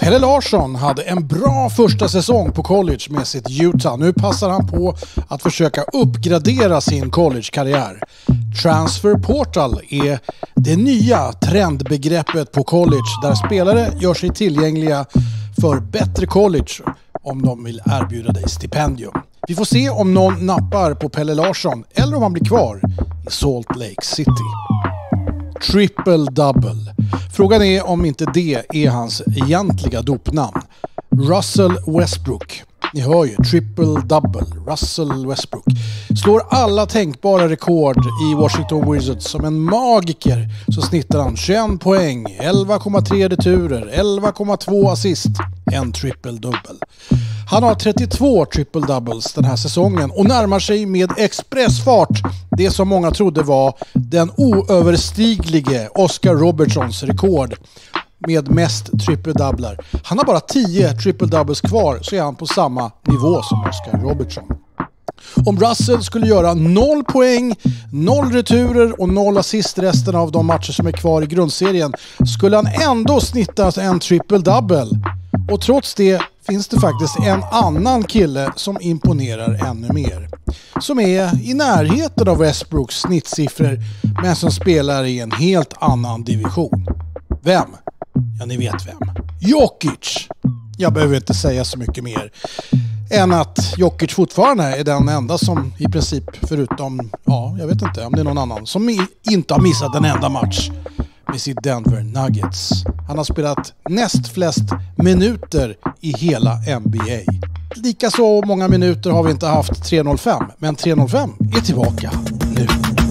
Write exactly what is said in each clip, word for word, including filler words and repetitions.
Pelle Larsson hade en bra första säsong på college med sitt Utah. Nu passar han på att försöka uppgradera sin collegekarriär. Transfer portal är det nya trendbegreppet på college där spelare gör sig tillgängliga för bättre college om de vill erbjuda dig stipendium. Vi får se om någon nappar på Pelle Larsson eller om han blir kvar i Salt Lake City. Triple double. Frågan är om inte det är hans egentliga dopnamn. Russell Westbrook. Ni hör ju, triple double. Russell Westbrook slår alla tänkbara rekord i Washington Wizards. Som en magiker så snittar han tjugoett poäng, elva komma tre returer, elva komma två assist. En triple double. Han har trettiotvå triple doubles den här säsongen och närmar sig med expressfart det som många trodde var den oöverstiglige Oscar Robertsons rekord med mest triple doublar. Han har bara tio triple doubles kvar, så är han på samma nivå som Oscar Robertson. Om Russell skulle göra noll poäng, noll returer och noll assist resten av de matcher som är kvar i grundserien skulle han ändå snitta en triple double. Och trots det finns det faktiskt en annan kille som imponerar ännu mer. Som är i närheten av Westbrooks snittsiffror men som spelar i en helt annan division. Vem? Ja, ni vet vem. Jokic. Jag behöver inte säga så mycket mer än att Jokic fortfarande är den enda som i princip förutom, ja, jag vet inte om det är någon annan som i, inte har missat en enda match med sitt Denver Nuggets. Han har spelat näst flest minuter i hela N B A. Lika så många minuter har vi inte haft tre noll fem, men tre noll fem är tillbaka nu.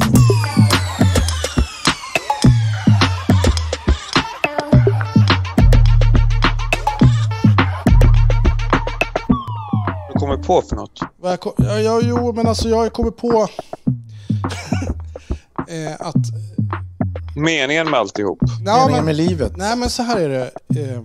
Du kommer på för något? Ja, ja, jo, men alltså jag kommer på eh, att meningen med alltihop. Ja, meningen men, med livet. Nej, men så här är det. Eh,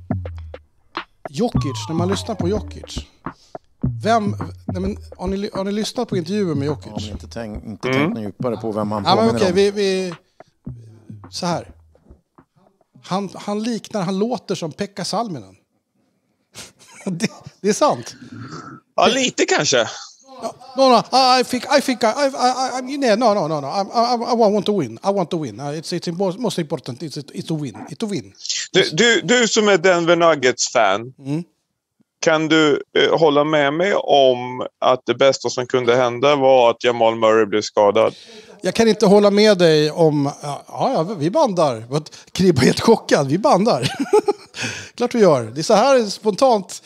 Jokic, när man lyssnar på Jokic. Vem, nej men, har, ni, har ni lyssnat på intervjuer med Jokic? Ja, men inte tänkt inte Mm. tänkt djupare på vem han Ja, men påminner okej, om. vi, vi, så här. Han, han liknar, han låter som Pekka Salminen. det, det är sant. Ja, lite kanske. No, no, I think, I think, I, I, I, I yeah, no, no, no, no. I, I, I want to win. I want to win. Uh, it's, it's most important. It's, it's to win. It's to win. Du, du, du som är Denver Nuggets-fan, Mm. kan du eh, hålla med mig om att det bästa som kunde hända var att Jamal Murray blev skadad? Jag kan inte hålla med dig om... Ja, ja vi bandar. Kribba är helt chockad. Vi bandar. Klart vi gör. Det är så här spontant.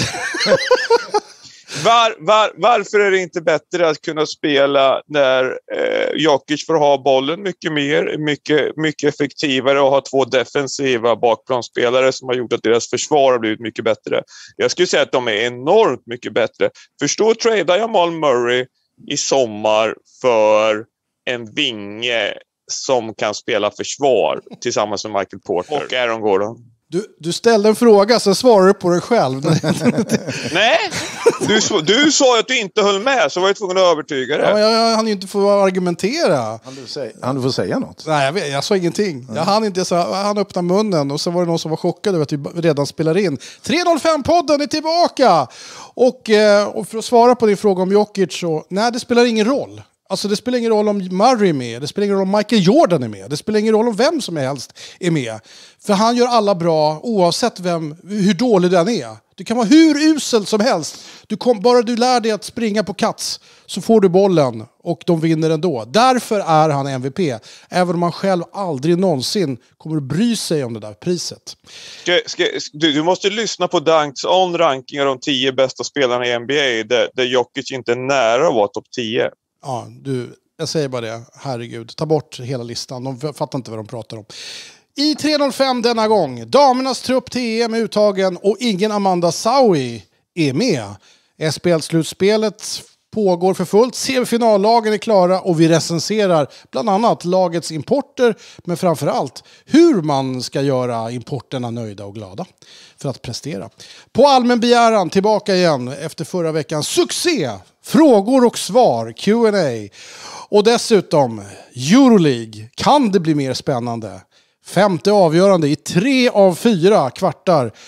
Var, var, varför är det inte bättre att kunna spela när eh, Jokic får ha bollen mycket mer, mycket, mycket effektivare och ha två defensiva bakplanspelare som har gjort att deras försvar har blivit mycket bättre? Jag skulle säga att de är enormt mycket bättre. Förstå att trada Jamal Murray i sommar för en vinge som kan spela försvar tillsammans med Michael Porter och Aaron Gordon. Du, du ställde en fråga, så svarar du på dig själv. Nej, du, du sa att du inte höll med, så var jag tvungen att övertyga dig. Ja, jag, jag hann ju inte få argumentera. Han du, säga, han du får säga något. Nej, jag, vet, jag sa ingenting. Jag hann inte, så han öppnade munnen och så var det någon som var chockad över att vi redan spelar in. tre noll fem-podden är tillbaka! Och, och för att svara på din fråga om Jokic, så nej, det spelar ingen roll. Alltså det spelar ingen roll om Murray är med, det spelar ingen roll om Michael Jordan är med, det spelar ingen roll om vem som helst är med. För han gör alla bra oavsett vem, hur dålig den är. Du kan vara hur usel som helst. Du kom, bara du lär dig att springa på kats så får du bollen och de vinner ändå. Därför är han M V P. Även om han själv aldrig någonsin kommer att bry sig om det där priset. Ska, ska, du, du måste lyssna på Dunks on-rankingar om tio bästa spelarna i N B A där, där Jokic inte är nära att vara topp tio. Ja, du, jag säger bara det. Herregud, ta bort hela listan. De fattar inte vad de pratar om. I tre noll fem denna gång. Damernas trupp till E M är uttagen och ingen Amanda Saui är med. S P L-slutspelet pågår för fullt. Semifinallagen är klara och vi recenserar bland annat lagets importer, men framförallt hur man ska göra importerna nöjda och glada för att prestera. På allmän begäran tillbaka igen efter förra veckans succé. Frågor och svar, Q and A. Och dessutom Euroleague. Kan det bli mer spännande? Femte avgörande i tre av fyra kvartar.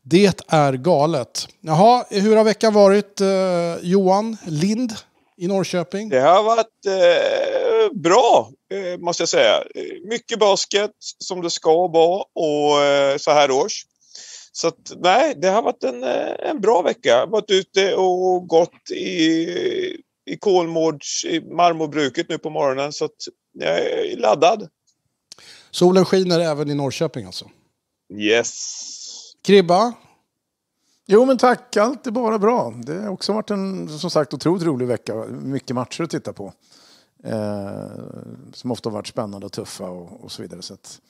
Det är galet. Jaha, hur har veckan varit, eh, Johan Lind i Norrköping? Det har varit eh, bra, eh, måste jag säga. Mycket basket som det ska vara och eh, så här års. Så att, nej, det har varit en, en bra vecka. Jag har varit ute och gått i, i Kolmårds, i marmorbruket nu på morgonen. Så att jag är laddad. Solen skiner även i Norrköping alltså? Yes. Kribba? Jo men tack, allt är bara bra. Det har också varit en som sagt otroligt rolig vecka. Mycket matcher att titta på. Eh, som ofta har varit spännande och tuffa och, och så vidare. Så att,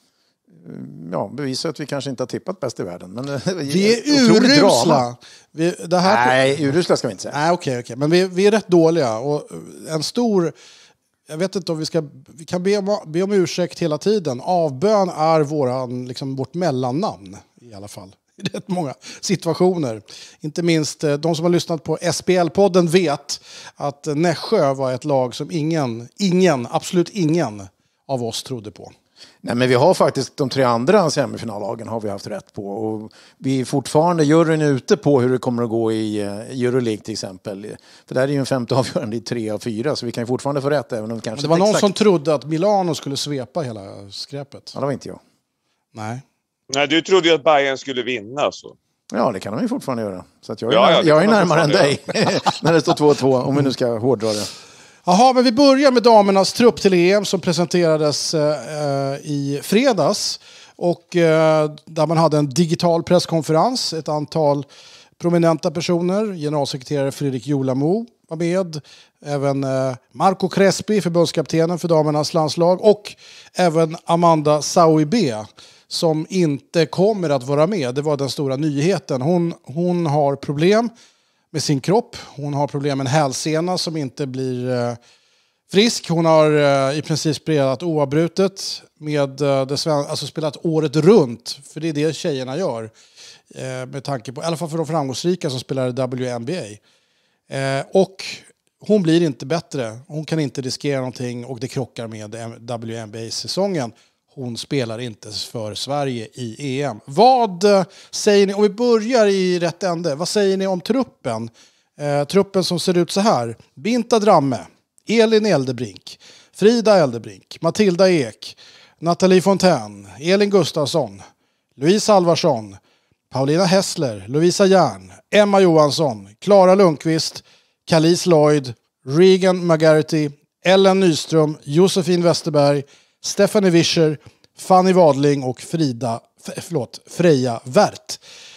ja, bevisar att vi kanske inte har tippat bäst i världen. Men vi är urusla. Vi, det här... Nej, urusla ska vi inte säga. Nej, okej, okej. Men vi, vi är rätt dåliga. Och en stor... Jag vet inte om vi ska... Vi kan be om, be om ursäkt hela tiden. Avbön är våran, liksom, vårt mellannamn i alla fall. I rätt många situationer. Inte minst de som har lyssnat på S P L-podden vet att Nässjö var ett lag som ingen, ingen, absolut ingen av oss trodde på. Nej, men vi har faktiskt de tre andra semifinallagen har vi haft rätt på. Och vi är fortfarande juryn ute på hur det kommer att gå i Euroleague till exempel. För där är ju en femte avgörande i tre av fyra. Så vi kan ju fortfarande få rätt även om det kanske det var någon exakt... som trodde att Milano skulle svepa hela skräpet. Ja, det var inte jag. Nej. Nej, du trodde ju att Bayern skulle vinna så. Ja, det kan de ju fortfarande göra. Så att jag är, ja, ja, jag är närmare än dig när det står två två om vi nu ska hårdra det. Jaha, men vi börjar med damernas trupp till E M som presenterades eh, i fredags. Och eh, där man hade en digital presskonferens. Ett antal prominenta personer. Generalsekreterare Fredrik Julamo var med. Även eh, Marco Crespi, förbundskaptenen för damernas landslag. Och även Amanda Sauibe som inte kommer att vara med. Det var den stora nyheten. Hon, hon har problem med sin kropp. Hon har problem med en hälsena som inte blir eh, frisk. Hon har eh, i princip spelat oavbrutet med eh, det sven- alltså spelat året runt. För det är det tjejerna gör. Eh, med tanke på, i alla fall för de framgångsrika som spelar i W N B A. Eh, och hon blir inte bättre. Hon kan inte riskera någonting och det krockar med W N B A-säsongen. Hon spelar inte för Sverige i E M. Vad säger ni, om vi börjar i rätt ände, vad säger ni om truppen? Eh, truppen som ser ut så här. Binta Dramme, Elin Eldebrink, Frida Eldebrink, Matilda Ek, Nathalie Fontaine, Elin Gustafsson, Louise Alvarsson, Paulina Hessler, Lovisa Järn, Emma Johansson, Klara Lundqvist, Kalis Lloyd, Regan McGarity, Ellen Nyström, Josefin Westerberg, Stephanie Vischer, Fanny Wadling och Frida, förlåt, Freja Wärt.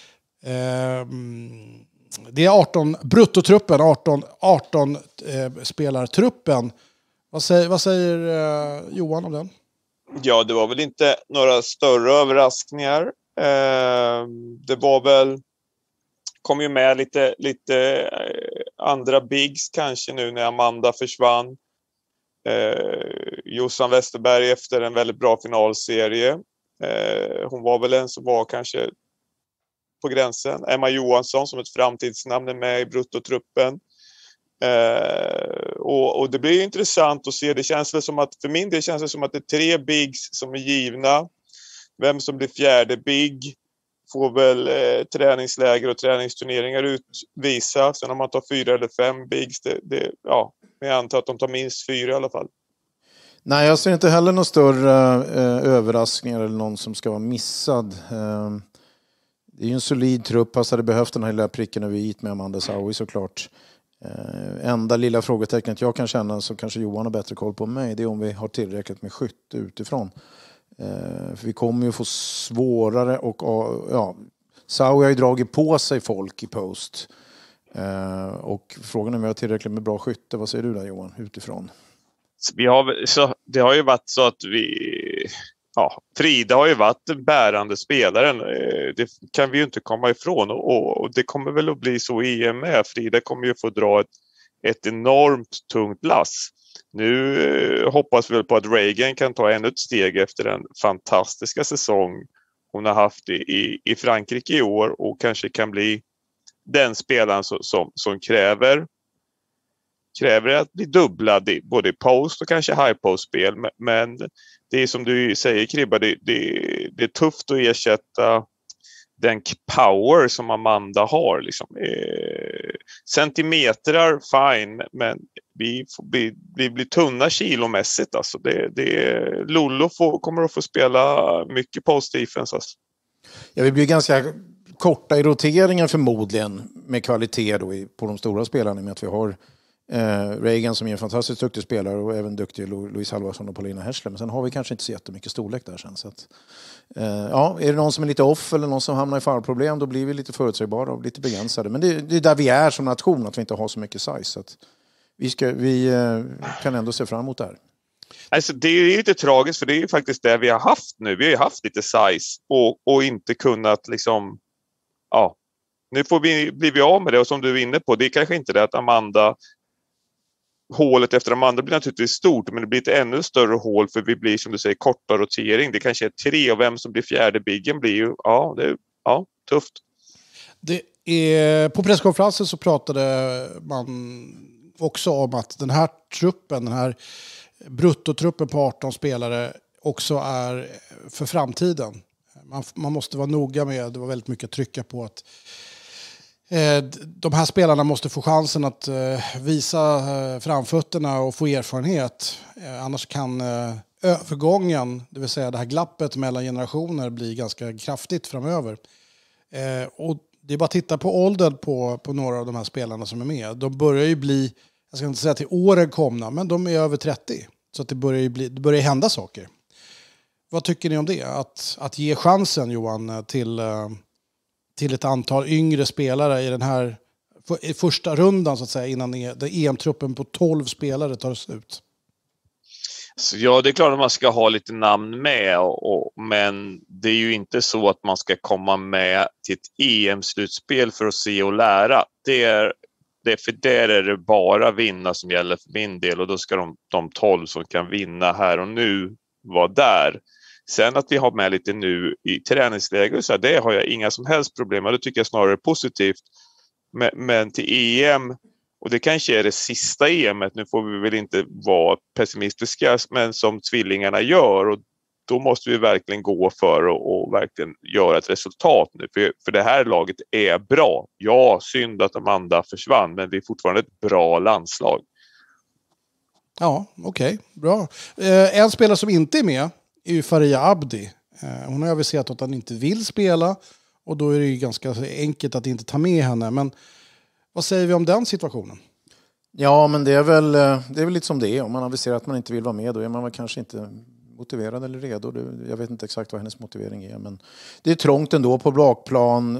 Ehm, det är arton bruttotruppen, arton, arton eh, spelartruppen. Vad säger, vad säger eh, Johan om den? Ja, det var väl inte några större överraskningar. Eh, det var väl, kom ju med lite, lite andra bigs kanske nu när Amanda försvann. Eh, Jossan Westerberg efter en väldigt bra finalserie. Eh, hon var väl en som var kanske på gränsen. Emma Johansson som ett framtidsnamn är med i bruttotruppen. Eh, och, och det blir intressant att se. Det känns väl som att, för min del känns det som att det är tre bigs som är givna. Vem som blir fjärde big får väl eh, träningsläger och träningsturneringar utvisa. Sen om man tar fyra eller fem bigs, det, det, ja, jag antar att de tar minst fyra i alla fall. Nej, jag ser inte heller någon större eh, överraskningar eller någon som ska vara missad. Eh, det är ju en solid trupp, passade behövt den här lilla pricken över i med Amanda Saui såklart. Eh, enda lilla frågetecknet jag kan känna, så kanske Johan har bättre koll på mig, det är om vi har tillräckligt med skytte utifrån. Eh, för vi kommer ju få svårare och ja, Saui har ju dragit på sig folk i post. Eh, och frågan är om vi har tillräckligt med bra skytte. Vad säger du där Johan, utifrån? Vi har, så, det har ju varit så att vi... Ja, Frida har ju varit den bärande spelaren. Det kan vi ju inte komma ifrån. Och, och det kommer väl att bli så i E M med. Frida kommer ju få dra ett, ett enormt tungt lass. Nu eh, hoppas vi väl på att Regan kan ta ännu ett steg efter den fantastiska säsong hon har haft i, i, i Frankrike i år. Och kanske kan bli den spelaren som, som, som kräver kräver att bli dubblad både i post och kanske high post-spel. Men det är som du säger Kribba, det, det, det är tufft att ersätta den power som Amanda har. Liksom. Eh, centimetrar, fine, men vi, får, vi, vi blir tunna kilomässigt. Alltså. Det, det, Lollo får, kommer att få spela mycket post-defense. Alltså. Ja, vi blir ganska korta i roteringen förmodligen med kvalitet då i, på de stora spelarna, med att vi har eh, Reagan som är en fantastiskt duktig spelare och även duktig Louise Halvarsson och Paulina Hässler. Men sen har vi kanske inte så jättemycket storlek där sen. Så att, eh, ja, är det någon som är lite off eller någon som hamnar i farproblem, då blir vi lite förutsägbara och lite begränsade. Men det, det är där vi är som nation, att vi inte har så mycket size. Så att vi, ska, vi eh, kan ändå se fram emot det här. Alltså, det är lite tragiskt, för det är ju faktiskt det vi har haft nu. Vi har ju haft lite size och, och inte kunnat liksom, ja, nu får vi, blir vi av med det. Och som du är inne på, det är kanske inte det att Amanda, hålet efter Amanda blir naturligtvis stort, men det blir ett ännu större hål, för vi blir, som du säger, korta rotering. Det kanske är tre, och vem som blir fjärde biggen blir ju, ja, det är ja, tufft. Det är, på presskonferensen så pratade man också om att den här truppen, den här bruttotruppen på arton spelare också är för framtiden. Man, man måste vara noga med, det var väldigt mycket att trycka på att eh, de här spelarna måste få chansen att eh, visa eh, framfötterna och få erfarenhet. Eh, annars kan eh, övergången, det vill säga det här glappet mellan generationer, bli ganska kraftigt framöver. Eh, och det är bara att titta på åldern på, på några av de här spelarna som är med. De börjar ju bli, jag ska inte säga till åren komna, men de är över trettio. Så att det börjar ju bli, det börjar hända saker. Vad tycker ni om det? Att, att ge chansen, Johan, till, till ett antal yngre spelare i den här i första rundan, så att säga, innan E M-truppen på tolv spelare tar slut? Så ja, det är klart att man ska ha lite namn med, och, och, men det är ju inte så att man ska komma med till ett E M-slutspel för att se och lära. Det är, det är för där är det bara vinna som gäller för min del, och då ska de, de tolv som kan vinna här och nu vara där. Sen att vi har med lite nu i träningsläger, så här, det har jag inga som helst problem med. Det tycker jag snarare är positivt. Men, men till E M, och det kanske är det sista E M:et, nu får vi väl inte vara pessimistiska, men som tvillingarna gör, och då måste vi verkligen gå för och, och verkligen göra ett resultat nu. För, för det här laget är bra. Ja, synd att Amanda försvann, men det är fortfarande ett bra landslag. Ja, okej. Okay, bra. Eh, en spelare som inte är med är ju Faria Abdi. Eh, hon har aviserat att han inte vill spela, och då är det ju ganska enkelt att inte ta med henne. Men vad säger vi om den situationen? Ja, men det är väl, det är väl lite som det är. Om man aviserar att man inte vill vara med, då är man väl kanske inte motiverad eller redo. Jag vet inte exakt vad hennes motivering är, men det är trångt ändå på bakplan.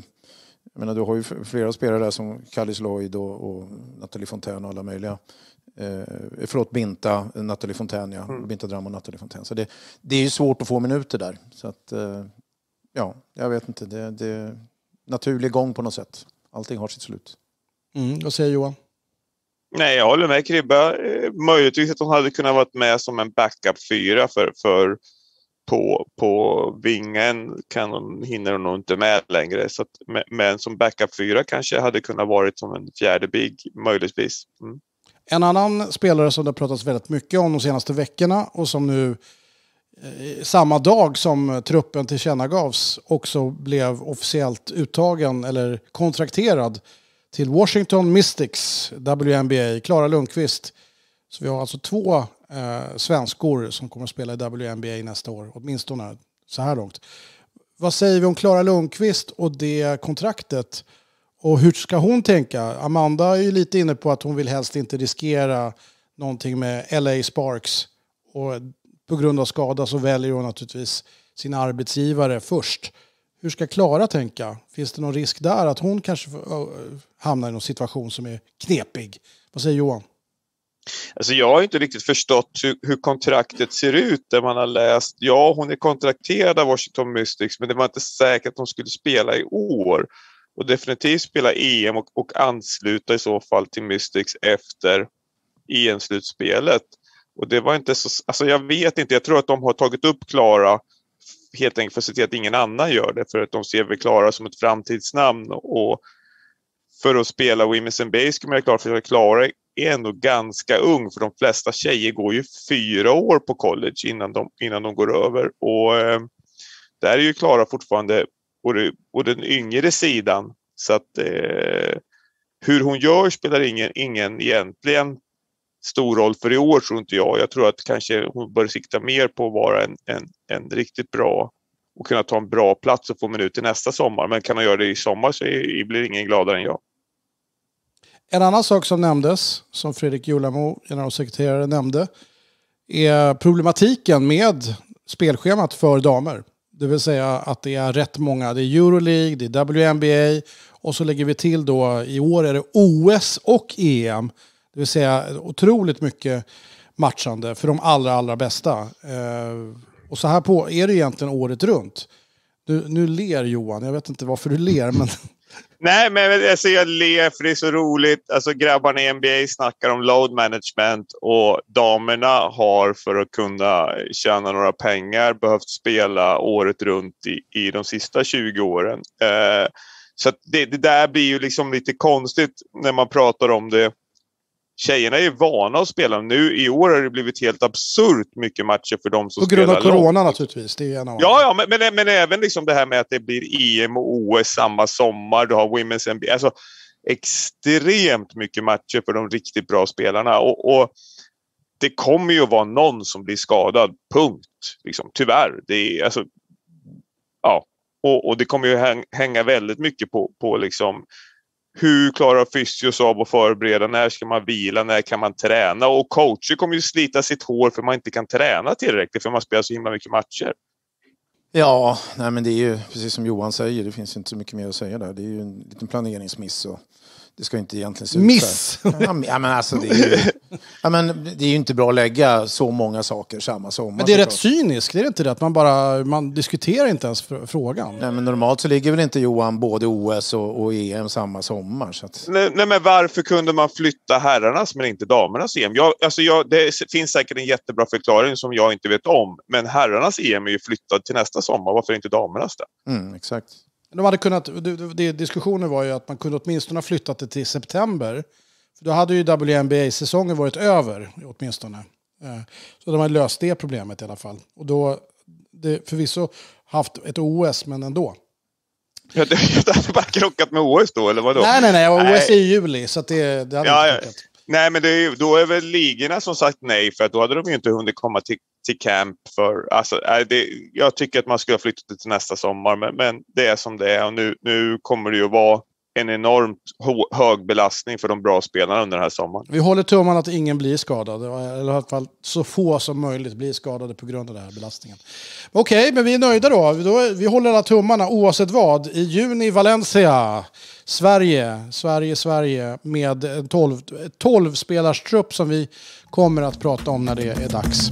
Jag menar, du har ju flera spelare där som Kallis Lloyd och, och Nathalie Fontaine och alla möjliga. Eh, förlåt, Binta, Nathalie Fontaine, ja. Mm. Binta Dram och Nathalie Fontaine. Så det, det är ju svårt att få minuter där. Så att, eh, ja, jag vet inte. Det, det är naturlig gång på något sätt. Allting har sitt slut. Mm, vad säger Johan? Nej, jag håller med Kribba. Möjligtvis att hon hade kunnat vara med som en backup fyra för, för på, på vingen kan hon, hinner hon nog inte med längre. Så att, men som backup fyra kanske hade kunnat varit som en fjärde big, möjligtvis. Mm. En annan spelare som det har pratats väldigt mycket om de senaste veckorna, och som nu eh, samma dag som truppen tillkännagavs också blev officiellt uttagen eller kontrakterad till Washington Mystics W N B A, Klara Lundqvist. Så vi har alltså två eh, svenskor som kommer att spela i W N B A nästa år, åtminstone så här långt. Vad säger vi om Klara Lundqvist och det kontraktet? Och hur ska hon tänka? Amanda är ju lite inne på att hon vill helst inte riskera någonting med L A Sparks. Och på grund av skada så väljer hon naturligtvis sin arbetsgivare först. Hur ska Klara tänka? Finns det någon risk där att hon kanske hamnar i någon situation som är knepig? Vad säger Johan? Alltså jag har inte riktigt förstått hur, hur kontraktet ser ut där man har läst. Ja, hon är kontrakterad av Washington Mystics, men det var inte säkert att hon skulle spela i år. Och definitivt spela E M och, och ansluta i så fall till Mystics efter E M-slutspelet. Och det var inte så... Alltså jag vet inte, jag tror att de har tagit upp Klara helt enkelt för att se till att ingen annan gör det. För att de ser väl Klara som ett framtidsnamn. Och för att spela Women's N B A ska man göra klart för att Klara är ändå ganska ung. För de flesta tjejer går ju fyra år på college innan de, innan de går över. Och eh, där är ju Klara fortfarande på, det, på den yngre sidan. Så att eh, hur hon gör spelar ingen, ingen egentligen stor roll för i år, tror inte jag. Jag tror att kanske hon bör sikta mer på att vara en, en, en riktigt bra och kunna ta en bra plats och få minuter nästa sommar. Men kan hon göra det i sommar så är, blir ingen gladare än jag. En annan sak som nämndes, som Fredrik Julamo, generalsekreterare, nämnde, är problematiken med spelschemat för damer. Det vill säga att det är rätt många. Det är Euroleague, det är W N B A och så lägger vi till då, i år är det O S och E M. Det vill säga otroligt mycket matchande för de allra, allra bästa. Eh, och så här på är det egentligen året runt. Du, nu ler Johan, jag vet inte varför du ler, men... Nej, men alltså, jag ler för det är så roligt. Alltså, grabbarna i N B A snackar om load management och damerna har för att kunna tjäna några pengar behövt spela året runt i, i de sista tjugo åren. Eh, så att det, det där blir ju liksom lite konstigt när man pratar om det. Tjejerna är vana att spela. Nu i år har det blivit helt absurt mycket matcher för dem som spelar. På grund av corona långt. Naturligtvis. Det är en av ja, ja men, men, men även liksom det här med att det blir E M och O S samma sommar. Du har Women's N B A. Alltså extremt mycket matcher för de riktigt bra spelarna. Och, och det kommer ju att vara någon som blir skadad. Punkt. Liksom, tyvärr. Det är, alltså, ja. Och, och det kommer ju hänga väldigt mycket på, på liksom... Hur klarar fysios av att förbereda? När ska man vila? När kan man träna? Och coacher kommer ju slita sitt hår för man inte kan träna tillräckligt för man spelar så himla mycket matcher. Ja, nej men det är ju precis som Johan säger. Det finns inte så mycket mer att säga där. Det är ju en liten planeringsmiss och det ska inte egentligen se ut Miss! Ja, men alltså det är ju, ja, men det är ju inte bra att lägga så många saker samma sommar. Men det är rätt cyniskt, det är inte det att man bara man diskuterar inte ens frågan. Nej, men normalt så ligger väl inte Johan både O S och, och E M samma sommar. Så att... nej, nej, men varför kunde man flytta herrarnas men inte damernas E M? Jag, alltså jag, det finns säkert en jättebra förklaring som jag inte vet om. Men herrarnas E M är ju flyttad till nästa sommar. Varför inte damernas det? Mm, exakt. De hade kunnat, det, det, diskussionen var ju att man kunde åtminstone ha flyttat det till september. För då hade ju W N B A-säsongen varit över åtminstone. Så de har löst det problemet i alla fall. Och då, det förvisso haft ett O S, men ändå. Ja, det, det hade bara krockat med O S då, eller vadå? Nej, nej, nej. O S är i juli, så att det, det hade ja, inte krockat. Nej, men det är, då är väl ligorna som sagt nej, för att då hade de ju inte hunnit komma till, till camp för, alltså, det, jag tycker att man skulle ha flyttat det till nästa sommar, men, men det är som det är och nu, nu kommer det ju vara en enormt ho- hög belastning för de bra spelarna under den här sommaren. Vi håller tummarna att ingen blir skadad, eller i alla fall så få som möjligt blir skadade på grund av den här belastningen. Okej, okay, men vi är nöjda då. då. Vi håller alla tummarna oavsett vad. I juni i Valencia, Sverige, Sverige, Sverige med en tolv-spelarstrupp som vi kommer att prata om när det är dags.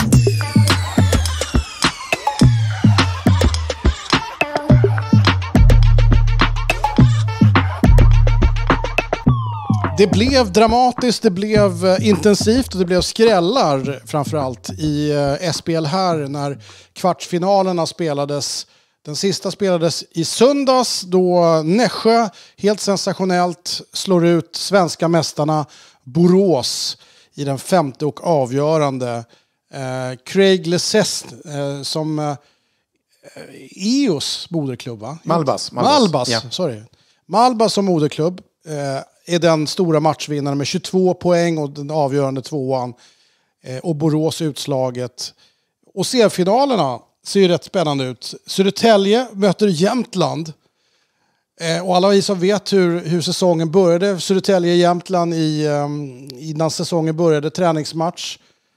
Det blev dramatiskt, det blev intensivt och det blev skrällar framförallt i S P L här när kvartsfinalerna spelades. Den sista spelades i söndags då Nässjö helt sensationellt slår ut svenska mästarna Borås i den femte och avgörande. Eh, Craig Leicester eh, som eh, E O S moderklubb, va? Malbas. Malbas, Malbas ja. sorry. Malbas som moderklubb eh, är den stora matchvinnaren med tjugotvå poäng och den avgörande tvåan. Eh, och Borås utslaget. Och C-finalerna ser ju rätt spännande ut. Södertälje möter Jämtland. Eh, och alla vi som vet hur, hur säsongen började. Södertälje-Jämtland i, um, innan säsongen började, träningsmatch.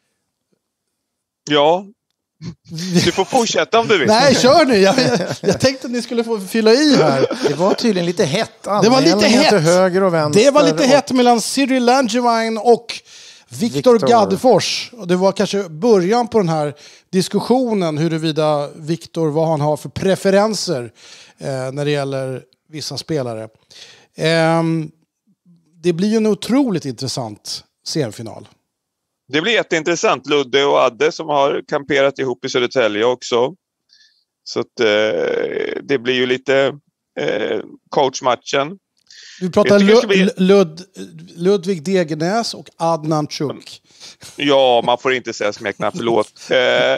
Ja, du får fortsätta om du vill. Nej, kör nu. Jag, jag, jag tänkte att ni skulle få fylla i här. Det var tydligen lite hett. Det var lite hett. Till höger och vänster. Det var lite och... hett mellan Cyril Langevin och Viktor, Viktor Gaddefors. Och det var kanske början på den här diskussionen huruvida Viktor, vad han har för preferenser eh, när det gäller vissa spelare. Eh, det blir ju en otroligt intressant semifinal. Det blir jätteintressant. Ludde och Adde som har kamperat ihop i Södertälje också. Så att, eh, det blir ju lite eh, coachmatchen. Vi pratar Lud- bli... Lud- Ludvig Degenäs och Adnan Chuk. Ja, man får inte säga smeknamn, förlåt. Eh,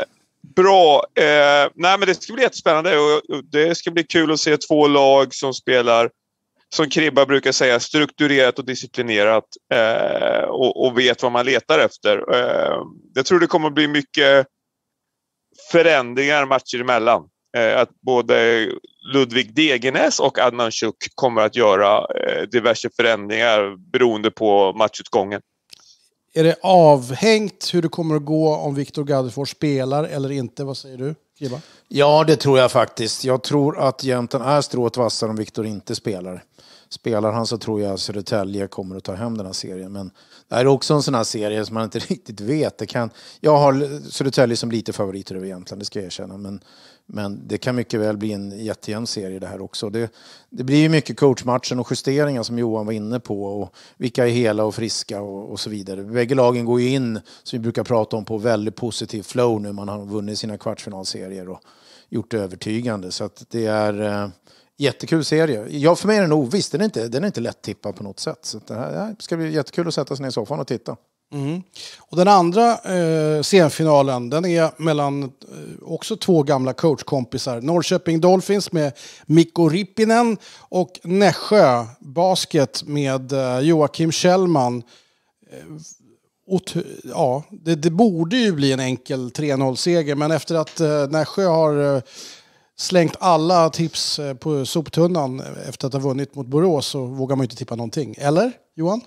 Bra. Eh, nej, men det ska bli jättespännande och det ska bli kul att se två lag som spelar, som Kribba brukar säga, strukturerat och disciplinerat eh, och, och vet vad man letar efter. Eh, jag tror det kommer att bli mycket förändringar matcher emellan. Eh, att både Ludvig Degenäs och Adnan Şuk kommer att göra eh, diverse förändringar beroende på matchutgången. Är det avhängt hur det kommer att gå om Viktor Gaddefors spelar eller inte? Vad säger du, Kribba? Ja, det tror jag faktiskt. Jag tror att Jämten är strået vassare om Viktor inte spelar. Spelar han så tror jag att Södertälje kommer att ta hem den här serien. Men det är också en sån här serie som man inte riktigt vet. Det kan, jag har Södertälje som lite favoriter över Jämtland, det ska jag erkänna. Men, men det kan mycket väl bli en jättejämn serie det här också. Det, det blir ju mycket coachmatchen och justeringar som Johan var inne på. Och vilka är hela och friska och, och så vidare. Bägge lagen går ju in, som vi brukar prata om, på väldigt positiv flow nu. Man har vunnit sina kvartsfinalserier och gjort det övertygande. Så att det är... Jättekul serie. Ja, för mig är den oviss. Den är inte, den är inte lätt tippad på något sätt. Så det här ska bli jättekul att sätta sig ner i soffan och titta. Mm. Och den andra eh, semifinalen, den är mellan eh, också två gamla coachkompisar. Norrköping Dolphins med Mikko Rippinen och Nässjö Basket med eh, Joakim Kjellman. Eh, och, ja, det, det borde ju bli en enkel tre noll-seger, men efter att eh, Nässjö har... Eh, slängt alla tips på soptunnan efter att ha vunnit mot Borås, så vågar man inte tippa någonting. Eller, Johan?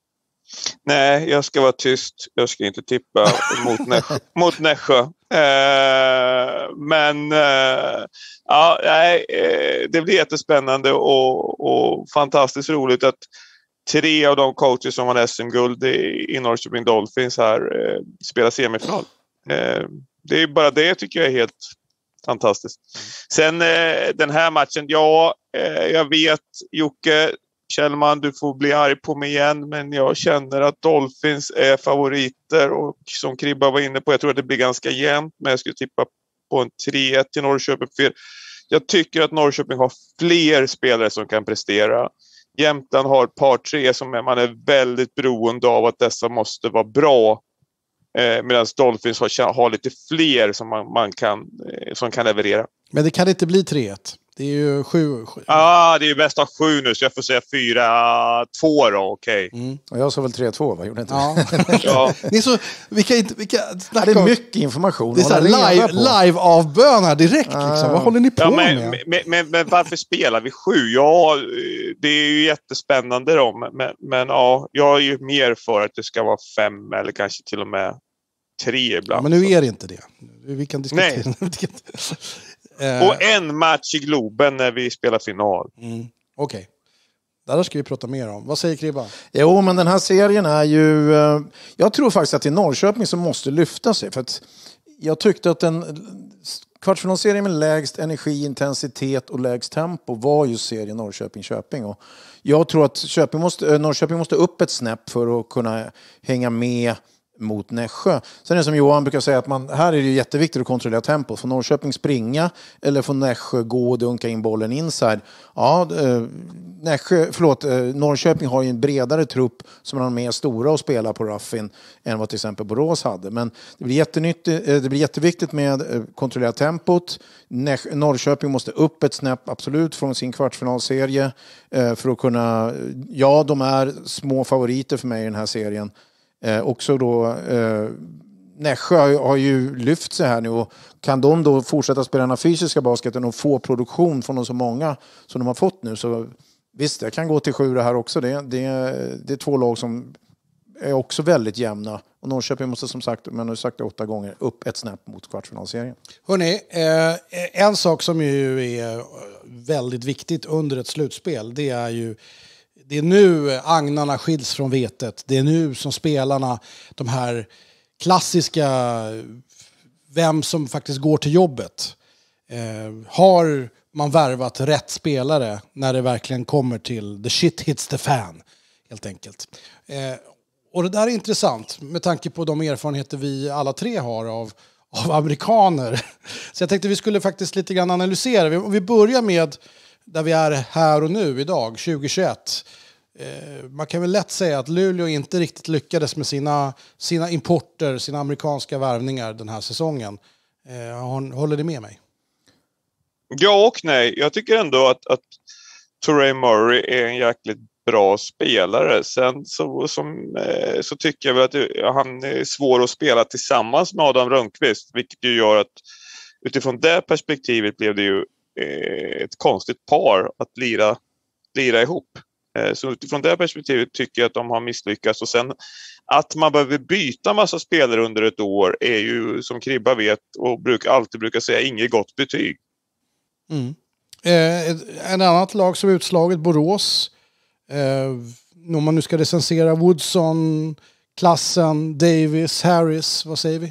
Nej, jag ska vara tyst. Jag ska inte tippa mot, Nässjö, mot Nässjö. Eh, men eh, ja, nej, eh, det blir jättespännande och, och fantastiskt roligt att tre av de coacher som har S M-guld i, i Norrköping Dolphins här eh, spelar semifinal. Eh, det är bara det tycker jag är helt fantastiskt. Sen eh, den här matchen, ja, eh, jag vet Jocke Kjellman, du får bli arg på mig igen, men jag känner att Dolphins är favoriter och som Kribba var inne på, jag tror att det blir ganska jämnt, men jag skulle tippa på en tre ett till Norrköping, för jag tycker att Norrköping har fler spelare som kan prestera. Jämtland har ett par tre som är, man är väldigt beroende av att dessa måste vara bra. Eh, medan Dolphins har, har lite fler som man, man kan, eh, som kan leverera. Men det kan inte bli tre ett. Det är ju sju. Ja, ah, det är ju bäst av sju nu, så jag får säga fyra två då, okej. Okay. Mm. Och jag sa väl tre två, vad gjorde inte ja. ja. Ni är så, vilka, vilka, det är mycket information. Det är så live, live avbönar direkt. Ah. Liksom. Vad håller ni på ja, men, med? Men, men, men varför spelar vi sju? Ja, det är ju jättespännande då. Men, men ja, jag är ju mer för att det ska vara fem eller kanske till och med tre ibland. Ja, men nu är det inte det. Vi kan diskutera. Nej. Och en match i Globen när vi spelar final. Mm. Okej. Okay. Där ska vi prata mer om. Vad säger Kribba? Jo, men den här serien är ju... Jag tror faktiskt att det är Norrköping som måste lyfta sig. För att jag tyckte att en kvartsfinalserie med lägst energi, intensitet och lägst tempo var ju serien Norrköping-Köping. Och jag tror att Köping måste, Norrköping måste upp ett snäpp för att kunna hänga med mot Nässjö. Sen är det som Johan brukar säga att man, här är det jätteviktigt att kontrollera tempo. Får Norrköping springa eller får Nässjö gå och dunka in bollen inside? Ja, Nässjö, förlåt, Norrköping har ju en bredare trupp som har mer stora att spela på Raffin än vad till exempel Borås hade. Men det blir, jättenyttigt, det blir jätteviktigt med att kontrollera tempot. Norrköping måste upp ett snäpp absolut från sin kvartsfinalserie för att kunna, ja, de är små favoriter för mig i den här serien. Eh, också då eh, Nässjö har, har ju lyft sig här nu, och kan de då fortsätta spela den här fysiska basketen och få produktion från så många som de har fått nu, så visst, jag kan gå till sju det här också. Det, det, det är två lag som är också väldigt jämna, och Norrköping måste som sagt, men jag har sagt det åtta gånger, upp ett snäpp mot kvartsfinalserien. Hörrni, eh, en sak som ju är väldigt viktigt under ett slutspel, det är ju det är nu agnarna skiljs från vetet. Det är nu som spelarna, de här klassiska, vem som faktiskt går till jobbet. Eh, har man värvat rätt spelare när det verkligen kommer till the shit hits the fan, helt enkelt. Eh, och det där är intressant med tanke på de erfarenheter vi alla tre har av, av amerikaner. Så jag tänkte vi skulle faktiskt lite grann analysera. Om vi börjar med där vi är här och nu idag, tjugo tjugoett. Eh, man kan väl lätt säga att Luleå inte riktigt lyckades med sina, sina importer, sina amerikanska värvningar den här säsongen. Eh, håller det med mig? Ja och nej. Jag tycker ändå att, att Terray Murray är en jäkligt bra spelare. Sen så, som, eh, så tycker jag väl att det, han är svår att spela tillsammans med Adam Rönnqvist. Vilket ju gör att utifrån det perspektivet blev det ju eh, ett konstigt par att lira, lira ihop. Eh, så utifrån det perspektivet tycker jag att de har misslyckats. Och sen att man behöver byta massa spelare under ett år är ju, som Kribba vet och bruk, alltid brukar säga, inget gott betyg. Mm. Eh, en annat lag som är utslaget, Borås. Eh, om man nu ska recensera Woodson, Klassen, Davis, Harris, vad säger vi?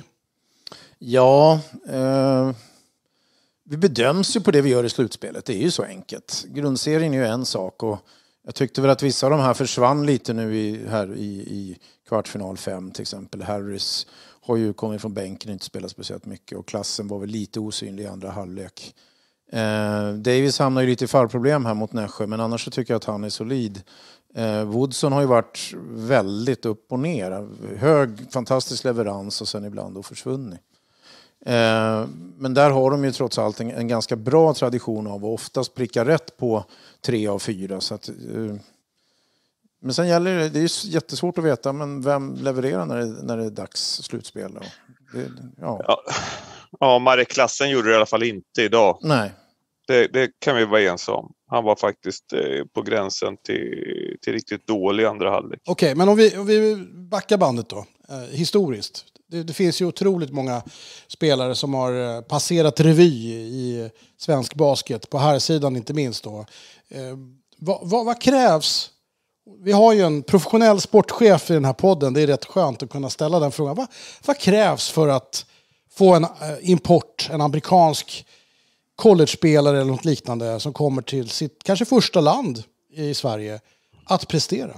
Ja, eh, vi bedöms ju på det vi gör i slutspelet. Det är ju så enkelt. Grundserien är ju en sak och jag tyckte väl att vissa av de här försvann lite nu i, här i, i kvartsfinal fem till exempel. Harris har ju kommit från bänken och inte spelat speciellt mycket och Klassen var väl lite osynlig i andra halvlek. Eh, Davis hamnar ju lite i fallproblem här mot Nässjö, men annars så tycker jag att han är solid. Eh, Woodson har ju varit väldigt upp och ner. Hög, fantastisk leverans och sen ibland då försvunnit. Eh, men där har de ju trots allt en, en ganska bra tradition av att oftast pricka rätt på tre av fyra. Så att, eh, men sen gäller det, det är ju jättesvårt att veta, men vem levererar när det, när det är dags slutspel? Det, ja. Ja, ja Marek Klassen gjorde det i alla fall inte idag. Nej. Det, det kan vi vara ens om. Han var faktiskt eh, på gränsen till, till riktigt dålig andra halvlek. Okej, okay, men om vi, om vi backar bandet då, eh, historiskt. Det, det finns ju otroligt många spelare som har passerat revy i svensk basket, på här sidan inte minst då. Eh, vad, vad, vad krävs? Vi har ju en professionell sportchef i den här podden, det är rätt skönt att kunna ställa den frågan. Vad, vad krävs för att få en eh, import, en amerikansk college-spelare eller något liknande som kommer till sitt kanske första land i Sverige att prestera?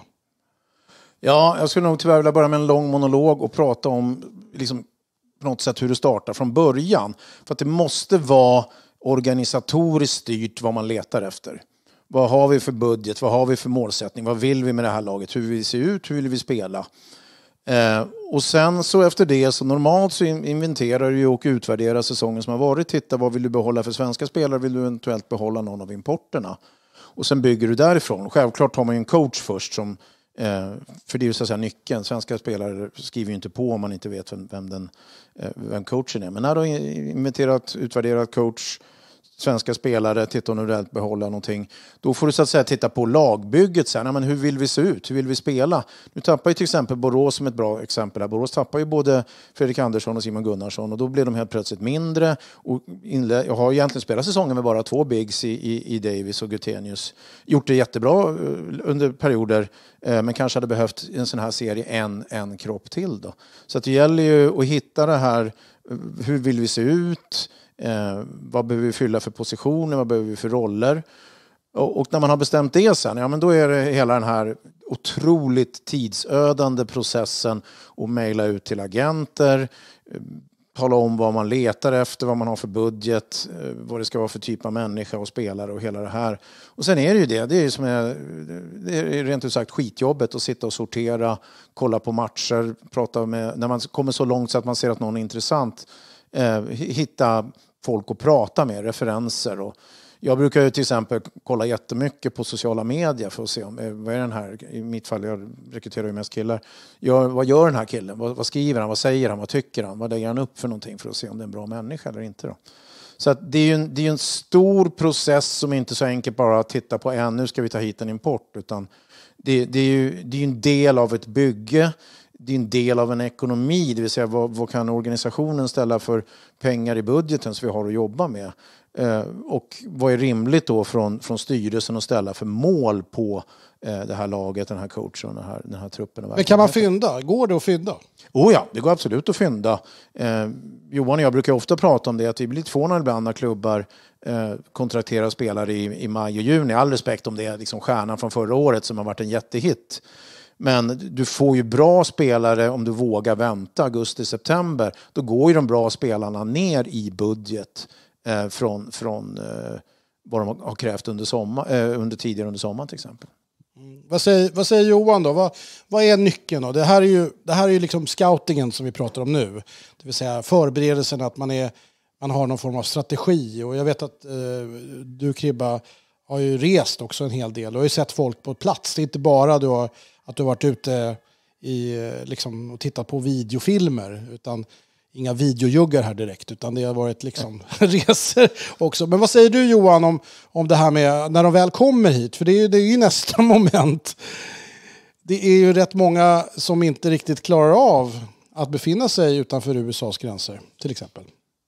Ja, jag skulle nog tyvärr vilja börja med en lång monolog och prata om liksom, på något sätt hur det startar från början. För att det måste vara organisatoriskt styrt vad man letar efter. Vad har vi för budget? Vad har vi för målsättning? Vad vill vi med det här laget? Hur vill vi se ut? Hur vill vi spela? Eh, och sen så efter det så normalt så inventerar du och utvärderar säsongen som har varit. Titta, vad vill du behålla för svenska spelare? Vill du eventuellt behålla någon av importerna? Och sen bygger du därifrån. Självklart har man ju en coach först som eh, för det är ju så att säga nyckeln. Svenska spelare skriver ju inte på om man inte vet vem, vem, den, eh, vem coachen är. Men när du har inventerat, utvärderat coach, svenska spelare, titta om du vill behålla någonting. Då får du så att säga titta på lagbygget sen. Ja, men hur vill vi se ut? Hur vill vi spela? Nu tappar ju till exempel Borås som ett bra exempel här. Borås tappar ju både Fredrik Andersson och Simon Gunnarsson och då blir de helt plötsligt mindre. Och inlä- jag har egentligen spelat säsongen med bara två bigs i, i, i Davis och Gutenius. Gjort det jättebra under perioder eh, men kanske hade behövt en sån här serie en, en kropp till då. Så att det gäller ju att hitta det här. Hur vill vi se ut? Eh, vad behöver vi fylla för positioner, vad behöver vi för roller och, och när man har bestämt det sen, ja men då är det hela den här otroligt tidsödande processen att mejla ut till agenter, eh, tala om vad man letar efter, vad man har för budget, eh, vad det ska vara för typ av människa och spelare och hela det här. Och sen är det ju det, det är ju som är, det är rent ut sagt skitjobbet att sitta och sortera, kolla på matcher, prata med, när man kommer så långt så att man ser att någon är intressant, eh, hitta folk att prata med, referenser. Och jag brukar ju till exempel kolla jättemycket på sociala medier för att se om, vad är den här, i mitt fall, jag rekryterar ju mest killar. Gör, vad gör den här killen? Vad, vad skriver han? Vad säger han? Vad tycker han? Vad lägger han upp för någonting för att se om det är en bra människa eller inte då? Så att det är ju en, det är en stor process som inte är så enkelt bara att titta på en, nu ska vi ta hit en import, utan det, det är ju det är en del av ett bygge. Det är en del av en ekonomi, det vill säga vad, vad kan organisationen ställa för pengar i budgeten som vi har att jobba med. Eh, och vad är rimligt då från, från styrelsen att ställa för mål på eh, det här laget, den här coachen och den här, den här truppen. Men kan man fynda? Går det att fynda? Oh ja, det går absolut att fynda. Eh, Johan och jag brukar ofta prata om det, att vi blir lite förvånade ibland när klubbar eh, kontrakterar spelare i, i maj och juni. All respekt om det är liksom stjärnan från förra året som har varit en jättehit. Men du får ju bra spelare om du vågar vänta augusti-september. Då går ju de bra spelarna ner i budget eh, från, från eh, vad de har krävt under, sommar, eh, under tidigare under sommaren till exempel. Mm. Vad, säger, vad säger Johan då? Vad, vad är nyckeln då? Det här är ju, det här är ju liksom scoutingen som vi pratar om nu. Det vill säga förberedelsen, att man är man har någon form av strategi. Och jag vet att eh, du, Kribba, har ju rest också en hel del och har ju sett folk på plats. Det är inte bara du har, att du har varit ute i, liksom, och tittat på videofilmer, utan inga videojuggar här direkt, utan det har varit liksom resor också. Men vad säger du, Johan, om, om det här med när de väl kommer hit? För det är ju, det är ju nästa moment. Det är ju rätt många som inte riktigt klarar av att befinna sig utanför U S A:s gränser, till exempel.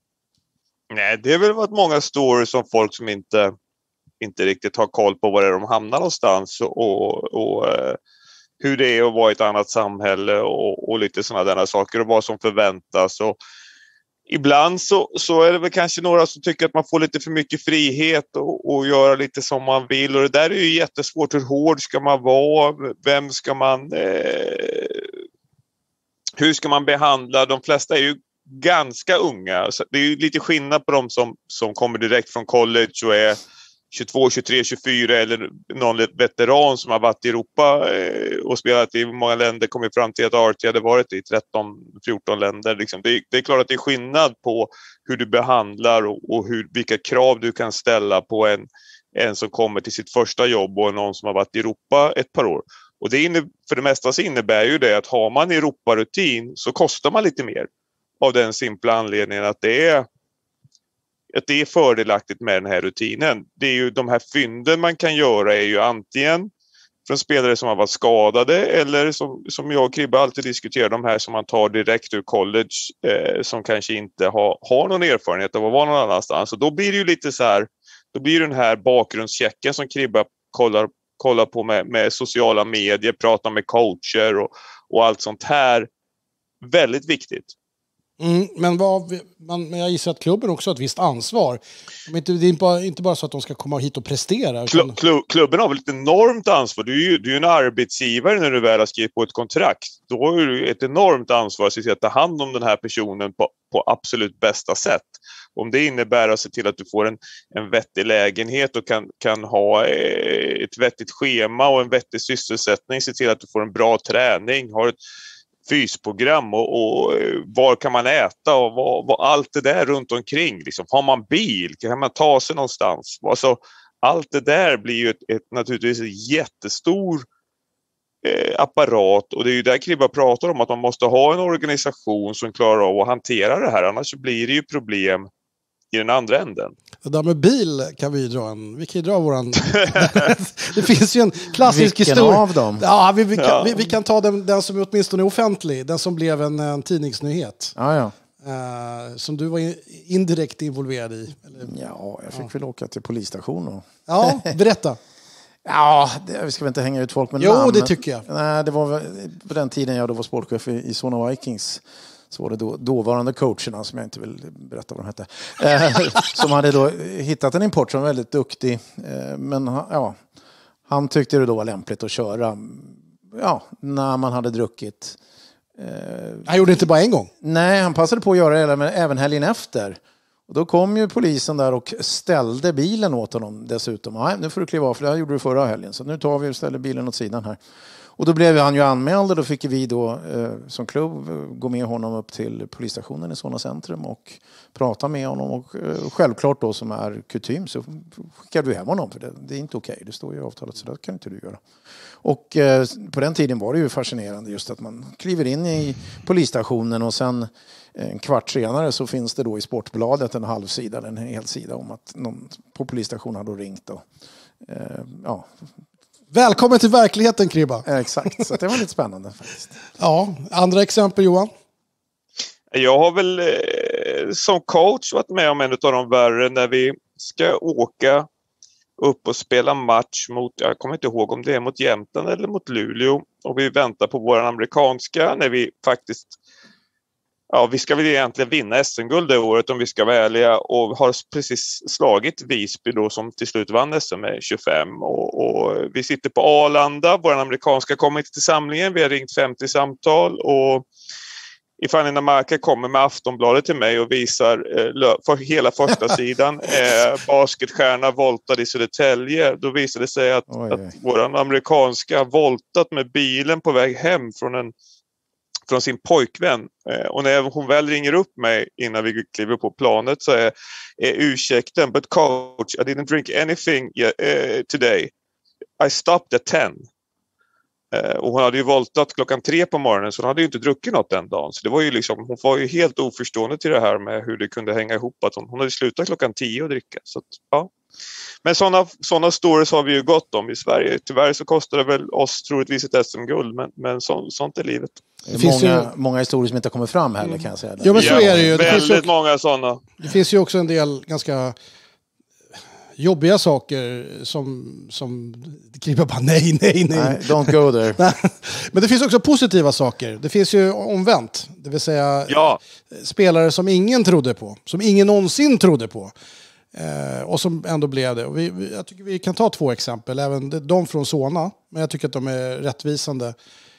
Nej, det har väl varit många stories om folk som inte, inte riktigt har koll på var de hamnar någonstans och, och eh, hur det är att vara i ett annat samhälle och, och lite sådana där saker och vad som förväntas. Och ibland så, så är det väl kanske några som tycker att man får lite för mycket frihet och, och göra lite som man vill. Och det där är ju jättesvårt. Hur hård ska man vara? Vem ska man... Eh, hur ska man behandla? De flesta är ju ganska unga. Så det är ju lite skillnad på dem som, som kommer direkt från college och är tjugotvå, tjugotre, tjugofyra eller någon veteran som har varit i Europa eh, och spelat i många länder, kommit fram till att Artie hade varit i tretton fjorton länder. Liksom. Det, det är klart att det är skillnad på hur du behandlar och, och hur, vilka krav du kan ställa på en, en som kommer till sitt första jobb och någon som har varit i Europa ett par år. Och det inne, för det mesta så innebär ju det att har man Europa-rutin så kostar man lite mer av den simpla anledningen att det är att det är fördelaktigt med den här rutinen. Det är ju de här fynden man kan göra är ju antingen från spelare som har varit skadade eller som, som jag och Kribba alltid diskuterar, de här som man tar direkt ur college eh, som kanske inte har, har någon erfarenhet av att vara någon annanstans. Och då blir det ju lite så här, då blir den här bakgrundschecken som Kribba kollar, kollar på med, med sociala medier, pratar med coacher och, och allt sånt här väldigt viktigt. Mm, men, vad, man, men jag gissar att klubben också har ett visst ansvar. Det är inte bara, inte bara så att de ska komma hit och prestera. Utan... Klu, klubben har väl ett enormt ansvar. Du är ju du är en arbetsgivare när du väl har skrivit på ett kontrakt. Då har du ett enormt ansvar att se till att ta hand om den här personen på, på absolut bästa sätt. Om det innebär att se till att du får en, en vettig lägenhet och kan, kan ha ett vettigt schema och en vettig sysselsättning. Se till att du får en bra träning. Har ett fysprogram och, och var kan man äta och vad, vad, allt det där runt omkring. Liksom. Har man bil? Kan man ta sig någonstans? Alltså, allt det där blir ju ett, ett, naturligtvis en jättestor eh, apparat och det är ju där Kribba pratar om att man måste ha en organisation som klarar av att hantera det här. Annars blir det ju problem i den andra änden. Det där med bil kan vi dra en... Vi kan ju dra våran... det finns ju en klassisk Vilken historia. av dem? Ja, vi, vi, kan, ja. Vi, vi kan ta den, den som är åtminstone offentlig. Den som blev en, en tidningsnyhet. Ja, ja. Uh, som du var in, indirekt involverad i. Eller? Ja, jag fick ja. väl åka till polisstationen. Och... ja, berätta. Ja, det, vi ska väl inte hänga ut folk med jo, namn. Jo, det tycker jag. Nej, det var på den tiden jag då var sportchef i, i Solna Vikings. Så var det då, dåvarande coacherna, som jag inte vill berätta vad de hette, eh, som hade då hittat en import som var väldigt duktig. Eh, men ja, han tyckte det då var lämpligt att köra ja, när man hade druckit. Eh, han gjorde det inte bara en gång? Nej, han passade på att göra det men även helgen efter. Och då kom ju polisen där och ställde bilen åt honom dessutom. Nej, nu får du kliva av, för det här gjorde du förra helgen. Så nu tar vi och ställer bilen åt sidan här. Och då blev han ju anmäld och då fick vi då eh, som klubb gå med honom upp till polisstationen i Solna centrum och prata med honom. Och eh, självklart då som är kutym så skickar du hem honom för det, det är inte okej. Det står ju i avtalet så det kan inte du göra. Och eh, på den tiden var det ju fascinerande just att man kliver in i polisstationen och sen en kvart senare så finns det då i Sportbladet en halv sida, en hel sida om att någon på polisstationen hade ringt och eh, ja... Välkommen till verkligheten, Kribba. Exakt, så det var lite spännande faktiskt. Ja, andra exempel, Johan? Jag har väl eh, som coach varit med om en av de värre när vi ska åka upp och spela match mot, jag kommer inte ihåg om det är mot Jämtland eller mot Luleå, och vi väntar på våran amerikanska när vi faktiskt ja, vi ska väl egentligen vinna S M-guld det året om vi ska vara ärliga, och har precis slagit Visby då som till slut vann S M med tjugofem och, och vi sitter på Arlanda, vår amerikanska kommer inte till samlingen, vi har ringt femtio samtal och Ifall Dinamarca kommer med Aftonbladet till mig och visar eh, för hela första sidan eh, basketstjärna voltade i Södertälje, då visade det sig att, oj, oj. att våran amerikanska voltat med bilen på väg hem från en från sin pojkvän. Eh, och när hon väl ringer upp mig innan vi kliver på planet så är, är ursäkten, but coach, I didn't drink anything yet, uh, today. I stopped at ten. Uh, och hon hade ju voltat klockan tre på morgonen, så hon hade ju inte druckit något den dagen. Så det var ju liksom, hon var ju helt oförstående till det här med hur det kunde hänga ihop. Att hon, hon hade slutat klockan tio att dricka. Så att, ja. Men sådana såna stories har vi ju gott om i Sverige. Tyvärr så kostar det väl oss troligtvis ett S M-guld, men, men så, sånt är livet. Det, det finns många, ju många historier som inte kommer fram heller, kan jag säga. Ja, men så är det ju. Det väldigt finns ju, många sådana. Det finns ju också en del ganska jobbiga saker som, som Kribbe bara nej, nej, nej. Nej, don't go there. Men det finns också positiva saker. Det finns ju omvänt. Det vill säga ja. spelare som ingen trodde på. Som ingen någonsin trodde på. Eh, och som ändå blev det. Och vi, vi, jag tycker vi kan ta två exempel. Även de från Solna. Men jag tycker att de är rättvisande.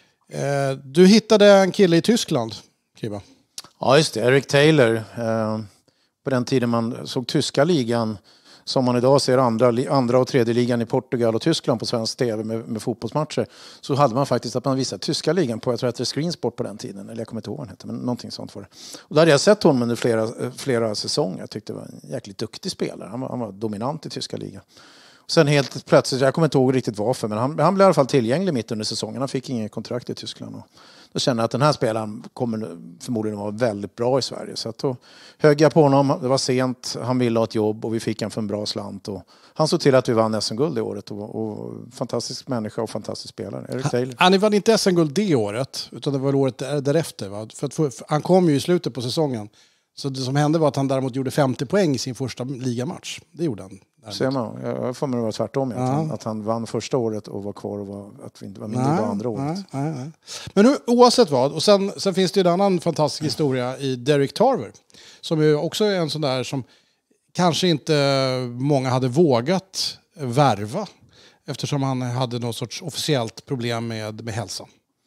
Eh, du hittade en kille i Tyskland, Kribbe. Ja, just det. Eric Taylor. Eh, på den tiden man såg tyska ligan, som man idag ser andra, andra och tredje ligan i Portugal och Tyskland på svensk tv med, med fotbollsmatcher, så hade man faktiskt att man visade tyska ligan på, jag tror att det är Screensport på den tiden, eller jag kommer inte ihåg vad den hette, men någonting sånt var det. Och där hade jag sett honom under flera, flera säsonger. Jag tyckte det var en jäkligt duktig spelare. Han var, han var dominant i tyska ligan. Och sen helt plötsligt, jag kommer inte ihåg riktigt varför, men han, han blev i alla fall tillgänglig mitt under säsongen. Han fick ingen kontrakt i Tyskland. Och då kände jag att den här spelaren kommer förmodligen vara väldigt bra i Sverige. Så att då högg jag på honom. Det var sent. Han ville ha ett jobb och vi fick han för en bra slant. Och han såg till att vi vann S M-guld det året. Och, och fantastisk människa och fantastisk spelare. Eric Taylor. Han, han vann inte S M-guld det året, utan det var året därefter. Va? För att, för, för, han kom ju i slutet på säsongen. Så det som hände var att han däremot gjorde femtio poäng i sin första ligamatch. Det gjorde han. Ser man, jag får mig att det var tvärtom. Ja. Att, han, att han vann första året och var kvar och var, att vi inte var mindre nej, andra året. Nej, nej, nej. Men nu, oavsett vad, och sen, sen finns det ju en annan fantastisk historia i Derek Tarver. Som ju också är en sån där som kanske inte många hade vågat värva. Eftersom han hade något sorts officiellt problem med, med hälsan.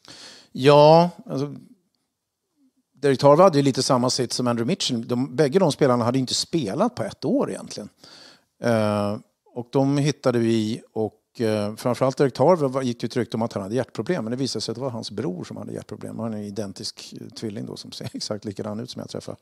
Ja, alltså Derek Tarver hade ju lite samma sitt som Andrew Mitchell. De, bägge de spelarna hade inte spelat på ett år egentligen. Uh, och de hittade vi och uh, framförallt Derek Tarver gick det ett rykte om att han hade hjärtproblem, men det visade sig att det var hans bror som hade hjärtproblem. Han är en identisk tvilling då som ser exakt likadan ut som jag träffade.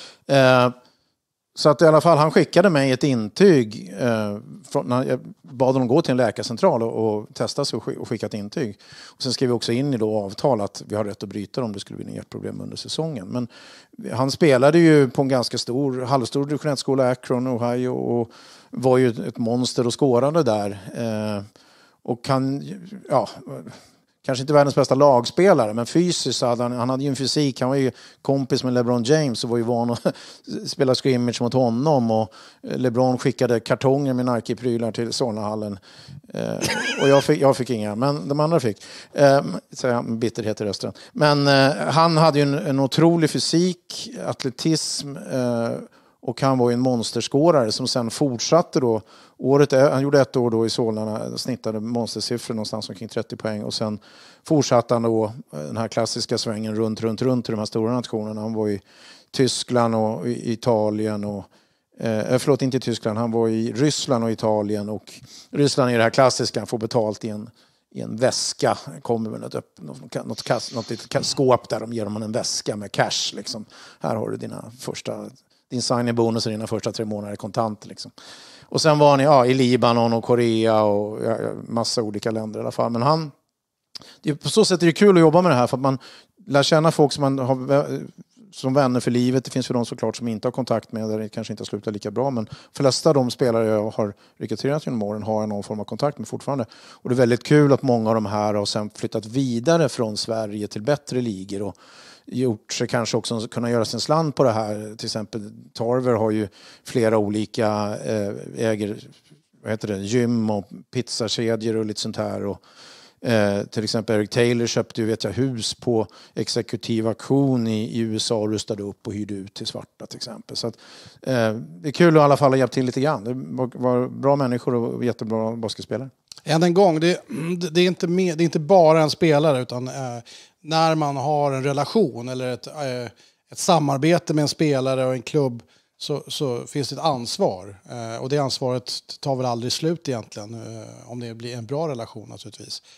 Uh, så att i alla fall han skickade mig ett intyg uh, från, när jag bad honom gå till en läkarcentral och, och testa sig och, sk- och skicka ett intyg. Och sen skrev vi också in i då avtal att vi har rätt att bryta om det skulle bli en hjärtproblem under säsongen. Men han spelade ju på en ganska stor, halvstor divisionetskola, Akron, Ohio, och var ju ett monster och skårande där. Eh, och kan, ja, kanske inte världens bästa lagspelare, men fysiskt hade han, han hade ju en fysik. Han var ju kompis med LeBron James och var ju van att spela scrimmage mot honom. Och LeBron skickade kartonger med Nike-prylar till Solnahallen. Eh, och jag fick, jag fick inga, men de andra fick. Eh, så bitterhet i rösten. Men eh, han hade ju en, en otrolig fysik, atletism, eh, och han var ju en monsterskårare som sen fortsatte då. Året, han gjorde ett år då i Solna, snittade monstersiffror någonstans omkring trettio poäng. Och sen fortsatte han då den här klassiska svängen runt, runt, runt i de här stora nationerna. Han var i Tyskland och i Italien och eh, förlåt, inte i Tyskland. Han var i Ryssland och Italien. Och Ryssland är det här klassiska, han får betalt i en, i en väska. Kommer med något, upp, något, något, kast, något litet skåp där de ger dem en väska med cash. Liksom. Här har du dina första... din signing bonus och dina första tre månader kontant liksom. Och sen var ni ja, i Libanon och Korea och ja, massa olika länder i alla fall. Men han, det, på så sätt är det kul att jobba med det här för att man lär känna folk som man har som vänner för livet. Det finns för de såklart som inte har kontakt med, där det kanske inte har slutat lika bra. Men flesta av de spelare jag har rekryterat genom åren har jag någon form av kontakt med fortfarande. Och det är väldigt kul att många av de här har sen flyttat vidare från Sverige till bättre ligor och gjort sig kanske också kunna göra sin slant på det här. Till exempel Tarver har ju flera olika eh, äger, vad heter det, gym och pizzakedjor och lite sånt här. Och, eh, till exempel Eric Taylor köpte ju, vet jag, hus på exekutiv auktion i, i U S A och rustade upp och hyrde ut till svarta till exempel. Så att, eh, det är kul att i alla fall ha hjälpt till lite grann. Det var, var bra människor och jättebra basketspelare. Än en gång, det, det, är inte med, det är inte bara en spelare utan eh, när man har en relation eller ett, eh, ett samarbete med en spelare och en klubb så, så finns det ett ansvar. Eh, och det ansvaret tar väl aldrig slut egentligen eh, om det blir en bra relation naturligtvis.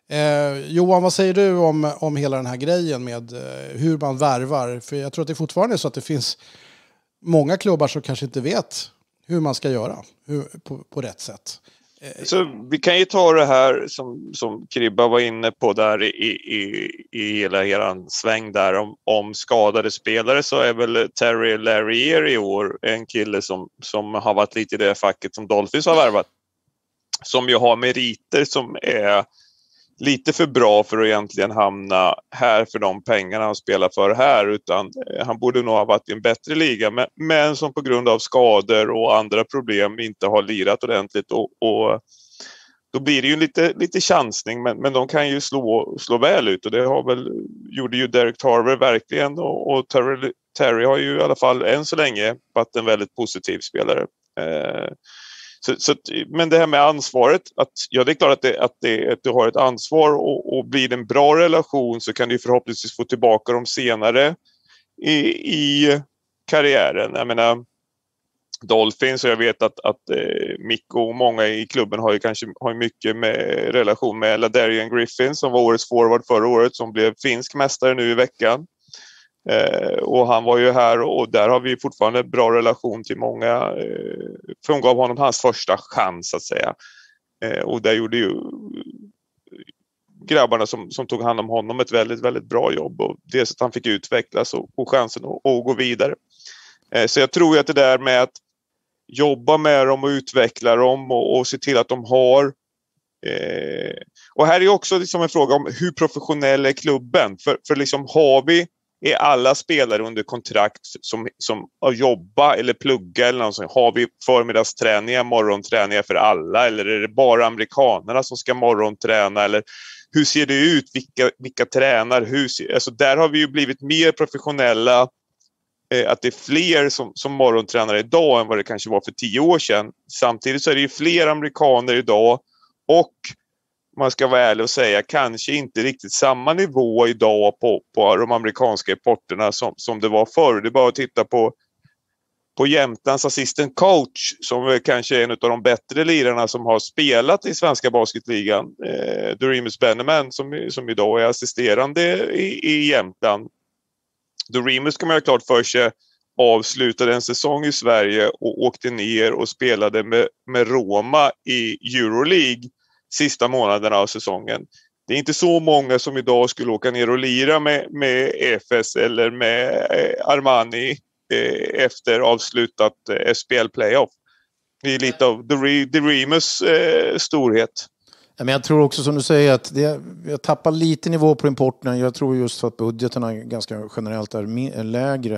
Eh, Johan, vad säger du om, om hela den här grejen med eh, hur man värvar? För jag tror att det fortfarande är så att det finns många klubbar som kanske inte vet hur man ska göra hur, på, på rätt sätt. Eh, så vi kan ju ta det här som, som Kribba var inne på där i, i, i hela eran sväng där om, om skadade spelare, så är väl Terry Larrier i år en kille som, som har varit lite i det facket som Dolphins har värvat. Som ju har meriter som är lite för bra för att egentligen hamna här för de pengarna han spelar för här, utan han borde nog ha varit i en bättre liga, men, men som på grund av skador och andra problem inte har lirat ordentligt, och, och då blir det ju lite, lite chansning, men, men de kan ju slå, slå väl ut, och det har väl, gjorde ju Derek Tarver verkligen, och, och Terry, Terry har ju i alla fall än så länge varit en väldigt positiv spelare. Eh, Så, så, men det här med ansvaret, att, ja, det är klart att, det, att, det, att du har ett ansvar, och, och blir det en bra relation så kan du förhoppningsvis få tillbaka dem senare i, i karriären. Jag menar, Dolphins, och jag vet att, att eh, Mikko och många i klubben har ju kanske har mycket med relation med LaDarian Griffin som var årets forward förra året, som blev finsk mästare nu i veckan. Eh, och han var ju här, och där har vi fortfarande bra relation till många. Eh, för hon gav honom hans första chans att säga. Eh, och där gjorde ju grabbarna som, som tog hand om honom ett väldigt, väldigt bra jobb. Och dels att han fick utvecklas och, och chansen att, att gå vidare. Eh, så jag tror ju att det där med att jobba med dem och utveckla dem och, och se till att de har. Eh, och här är också liksom en fråga om hur professionell är klubben. För, för liksom har vi är alla spelare under kontrakt som, som att jobba eller plugga eller något sånt? Har vi förmiddagsträningar, morgonträningar för alla? Eller är det bara amerikanerna som ska morgonträna? Eller hur ser det ut? Vilka, vilka tränar? Hur ser, alltså där har vi ju blivit mer professionella. Eh, att det är fler som, som morgontränar idag än vad det kanske var för tio år sedan. Samtidigt så är det ju fler amerikaner idag, och man ska vara ärlig och säga kanske inte riktigt samma nivå idag på, på de amerikanska importerna som, som det var förr. Det är bara att titta på, på Jämtlands assistant coach, som är kanske en av de bättre lirarna som har spelat i svenska basketligan. Eh, Doremus Benneman som, som idag är assisterande i, i Jämtland. Doremus kan man ha klart för sig avslutade en säsong i Sverige och åkte ner och spelade med, med Roma i Euroleague sista månaderna av säsongen. Det är inte så många som idag skulle åka ner och lira med, med F S eller med eh, Armani eh, efter avslutat eh, S P L-playoff. Det är lite av Doremus eh, storhet. Men jag tror också som du säger att det, jag tappar lite nivå på importen. Jag tror just för att budgeterna ganska generellt är lägre.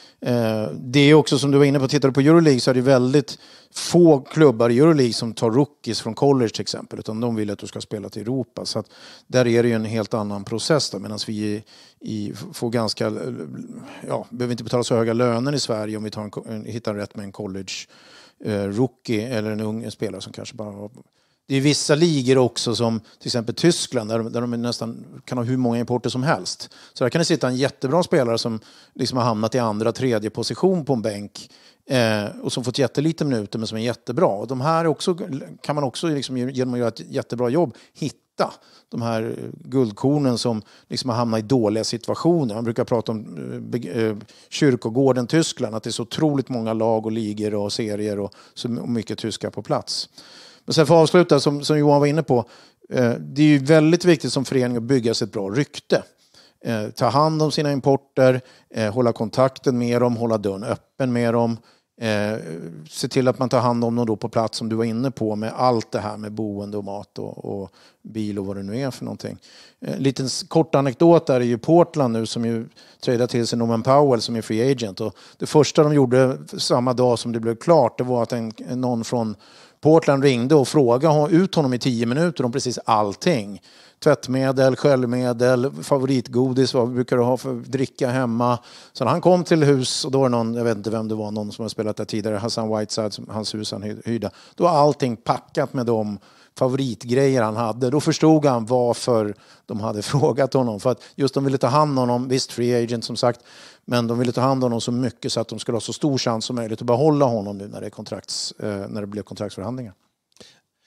Det är också som du var inne på, tittar du på Euroleague så är det väldigt få klubbar i Euroleague som tar rookies från college till exempel, utan de vill att du ska spela till Europa, så att där är det ju en helt annan process då, medan vi i, i, får ganska, ja, behöver inte betala så höga löner i Sverige om vi tar en, hittar rätt med en college eh, rookie eller en ung spelare som kanske bara har. Det är vissa ligor också som till exempel Tyskland där de, där de nästan kan ha hur många importer som helst. Så där kan det sitta en jättebra spelare som liksom har hamnat i andra, tredje position på en bänk eh, och som fått jättelite minuter men som är jättebra. Och de här också, kan man också liksom, genom att göra ett jättebra jobb hitta de här guldkornen som liksom har hamnat i dåliga situationer. Man brukar prata om eh, kyrkogården Tyskland, att det är så otroligt många lag och ligor och serier och så mycket tyskar på plats. Men sen för att avsluta, som, som Johan var inne på, eh, det är ju väldigt viktigt som förening att bygga sig ett bra rykte. Eh, ta hand om sina importer, eh, hålla kontakten med dem, hålla dörren öppen med dem. Eh, se till att man tar hand om dem då på plats som du var inne på, med allt det här med boende och mat och, och bil och vad det nu är för någonting. En eh, liten kort anekdot där är ju Portland nu som ju tradade till sig Norman Powell som är free agent. Och det första de gjorde samma dag som det blev klart, det var att en, någon från Portland ringde och frågade ut honom i tio minuter om precis allting. Tvättmedel, sköljmedel, favoritgodis, vad brukar du ha för dricka hemma. Så när han kom till hus, och då var det någon, jag vet inte vem det var, någon som har spelat där tidigare, Hassan Whiteside, hans hus han hyrde. Då var allting packat med de favoritgrejer han hade. Då förstod han varför de hade frågat honom. För att just de ville ta hand om honom, visst free agent som sagt, men de ville ta hand om honom så mycket så att de skulle ha så stor chans som möjligt att behålla honom nu när det, är kontrakts, eh, när det blev kontraktsförhandlingar.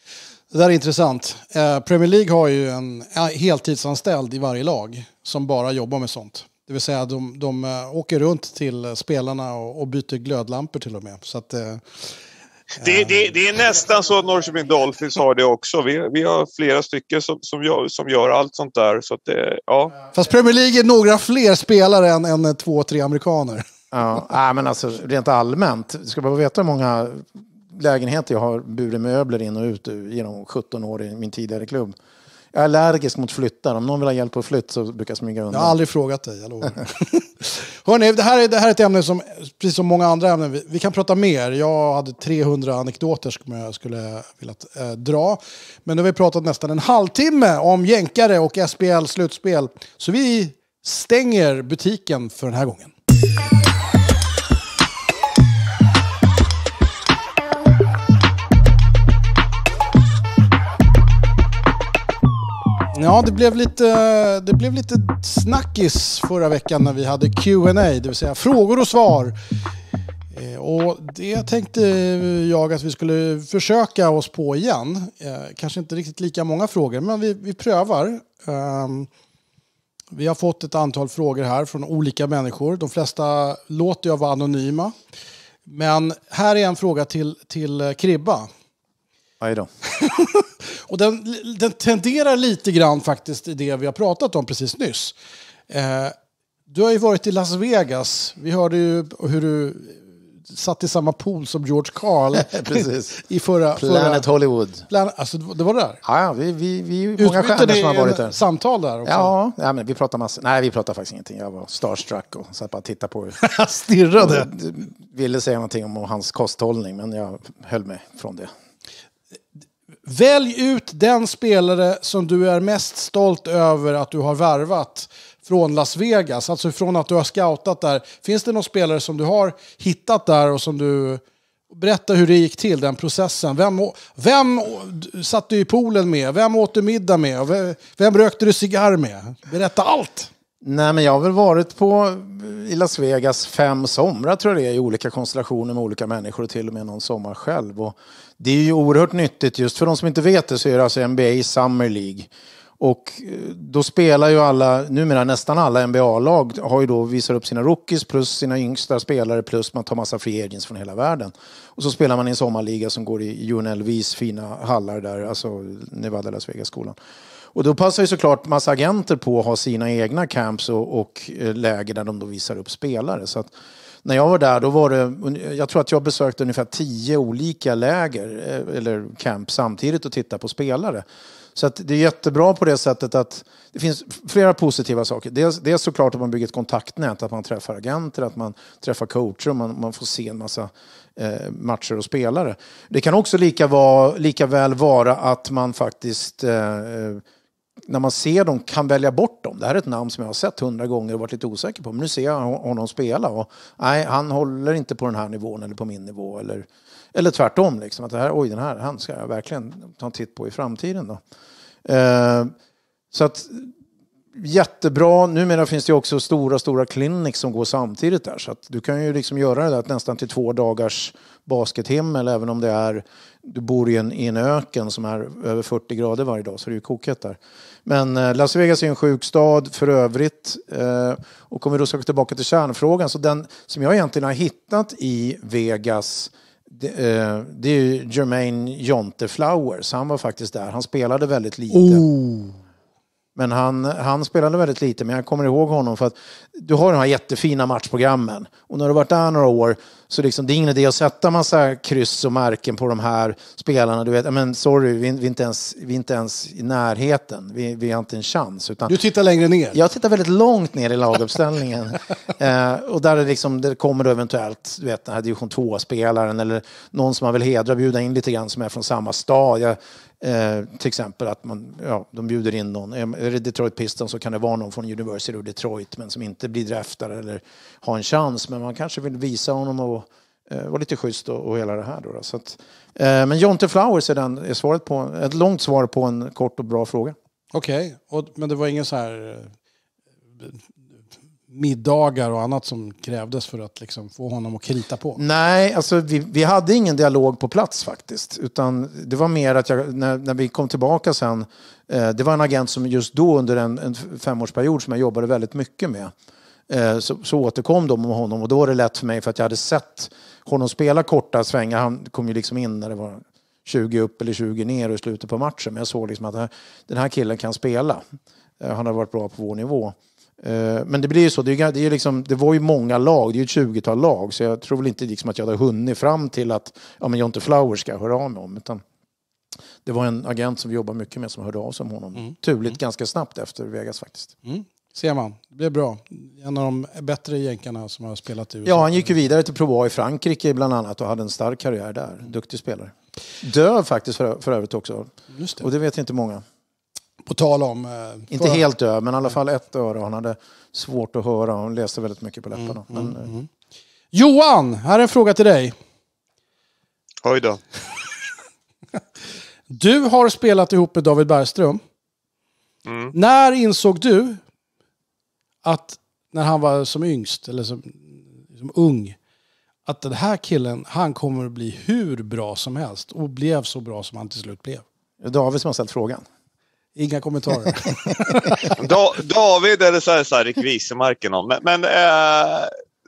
Det där är intressant. Eh, Premier League har ju en heltidsanställd i varje lag som bara jobbar med sånt. Det vill säga de, de uh, åker runt till spelarna och, och byter glödlampor till och med. Så att, uh, det, det, det är nästan så att Norrköping Dolphins har det också. Vi, vi har flera stycken som, som, gör, som gör allt sånt där. Så att det, ja. Fast Premier League är några fler spelare än, än två, tre amerikaner. Ja, äh, men alltså rent allmänt. Du ska bara veta hur många lägenheter jag har burit möbler in och ut genom sjutton år i min tidigare klubb. Jag är allergisk mot flyttar. Om någon vill ha hjälp att flytta så brukar jag smyga undan. Jag har aldrig frågat dig, jag lovar. Hörrni, det här, är, det här är ett ämne som, precis som många andra ämnen, vi, vi kan prata mer. Jag hade trehundra anekdoter som jag skulle vilja eh, dra. Men nu har vi pratat nästan en halvtimme om jänkare och S P L-slutspel. Så vi stänger butiken för den här gången. Ja, det blev lite det blev lite snackis förra veckan när vi hade Q and A, det vill säga frågor och svar. Och det tänkte jag att vi skulle försöka oss på igen. Kanske inte riktigt lika många frågor, men vi, vi prövar. Vi har fått ett antal frågor här från olika människor. De flesta låter jag vara anonyma. Men här är en fråga till, till Kribba. Aj då. Och den, den tenderar lite grann faktiskt i det vi har pratat om precis nyss. Eh, du har ju varit i Las Vegas. Vi hörde ju hur du satt i samma pool som George Carl. Precis. I förra, Planet förra, Hollywood. Plan, alltså det var där? Ja, vi, vi, vi är många stjärnor som har varit där. Samtal där också? Ja, ja men vi pratar massor. Nej, vi pratar faktiskt ingenting. Jag var starstruck och satt bara och tittade på det. Stirrade. Ville säga någonting om hans kosthållning, men jag höll mig från det. Välj ut den spelare som du är mest stolt över att du har värvat från Las Vegas. Alltså från att du har scoutat där. Finns det någon spelare som du har hittat där och som du... Berätta hur det gick till, den processen. Vem, vem satt du i poolen med? Vem åt du middag med? Vem, vem rökte du cigarr med? Berätta allt! Nej, men jag har väl varit på i Las Vegas fem somrar tror jag det är, i olika konstellationer med olika människor och till och med någon sommar själv. Och det är ju oerhört nyttigt, just för de som inte vet det så är det alltså N B A Summer League. Och då spelar ju alla, numera nästan alla N B A-lag har ju då visat upp sina rookies plus sina yngsta spelare plus man tar massa free agents från hela världen. Och så spelar man i en sommarliga som går i U N L V:s fina hallar där, alltså Nevada Las Vegas-skolan. Och då passar ju såklart massa agenter på att ha sina egna camps och, och läger där de då visar upp spelare. Så att när jag var där, då var det, jag tror att jag besökte ungefär tio olika läger eller camp samtidigt och tittade på spelare. Så att det är jättebra på det sättet att det finns flera positiva saker. Dels, dels såklart att man bygger ett kontaktnät, att man träffar agenter, att man träffar coacher och man, man får se en massa eh, matcher och spelare. Det kan också lika, var, lika väl vara att man faktiskt... Eh, när man ser dem kan välja bort dem. Det här är ett namn som jag har sett hundra gånger och varit lite osäker på. Men nu ser jag honom spela och nej, han håller inte på den här nivån eller på min nivå. Eller, eller tvärtom. Liksom, att det här, oj, den här han ska jag verkligen ta en titt på i framtiden. Då. Eh, så att jättebra. Numera finns det också stora, stora clinics som går samtidigt där. Så att du kan ju liksom göra det där nästan till två dagars baskethimmel. Även om det är, du bor i en, i en öken som är över fyrtio grader varje dag. Så det är ju kokat där. Men eh, Las Vegas är en sjuk stad för övrigt. Eh, och om vi då ska gå tillbaka till kärnfrågan. Så den som jag egentligen har hittat i Vegas... Det, eh, det är ju Jermaine Jonte Flowers. Han var faktiskt där. Han spelade väldigt lite. Oh. Men han, han spelade väldigt lite. Men jag kommer ihåg honom för att du har de här jättefina matchprogrammen. Och när du har varit där några år så liksom, det är ingen idé att sätta massa kryss och märken på de här spelarna. Du vet, men sorry, vi, vi, är inte ens, vi är inte ens i närheten. Vi, vi har inte en chans. Utan du tittar längre ner? Jag tittar väldigt långt ner i laguppställningen. eh, och där det, liksom, det kommer då eventuellt du vet, den här division två-spelaren eller någon som man vill hedra, bjuda in lite grann som är från samma stad. Jag, Eh, till exempel att man, ja, de bjuder in någon. Är det Detroit Pistons så kan det vara någon från University of Detroit men som inte blir draftad eller har en chans. Men man kanske vill visa honom och eh, vara lite schysst och, och hela det här. Då, då. Så att, eh, men Jonte Flowers är, den, är svaret på, ett långt svar på en kort och bra fråga. Okej, okay. Men det var ingen så här middagar och annat som krävdes för att liksom få honom att krita på? Nej, alltså vi, vi hade ingen dialog på plats faktiskt. Utan det var mer att jag, när, när vi kom tillbaka sen, eh, det var en agent som just då under en, en femårsperiod som jag jobbade väldigt mycket med. Eh, så, så återkom de med honom och då var det lätt för mig för att jag hade sett honom spela korta svängar. Han kom ju liksom in när det var tjugo upp eller tjugo ner i slutet på matchen. Men jag såg liksom att den här, den här killen kan spela. Eh, han har varit bra på vår nivå. Men det blir ju så, det, är, det, är liksom, det var ju många lag, det är ju ett tjugotal lag, så jag tror väl inte liksom att jag hade hunnit fram till att ja, men Jonte Flowers ska höra av mig om, utan det var en agent som vi jobbar mycket med som hörde av sig om honom. Mm. Turligt mm. ganska snabbt efter Vegas faktiskt. Mm. Ser man, det blev bra. En av de bättre jänkarna som har spelat ut. Ja, han gick ju vidare till Pro A i Frankrike bland annat och hade en stark karriär där. Mm. Duktig spelare. Döv faktiskt för, för övrigt också. Just det. Och det vet inte många. På tal om... Eh, inte för... helt döv, men i alla fall ett öra. Han hade svårt att höra. Han läste väldigt mycket på läpparna. Mm, men, mm, mm. Johan, här är en fråga till dig. Oj då. Du har spelat ihop med David Bergström. Mm. När insåg du att när han var som yngst eller som, som ung att den här killen, han kommer att bli hur bra som helst och blev så bra som han till slut blev? David som har ställt frågan. Inga kommentarer. da, David eller så här, så här Rick Wiesemarken om. Men, men eh,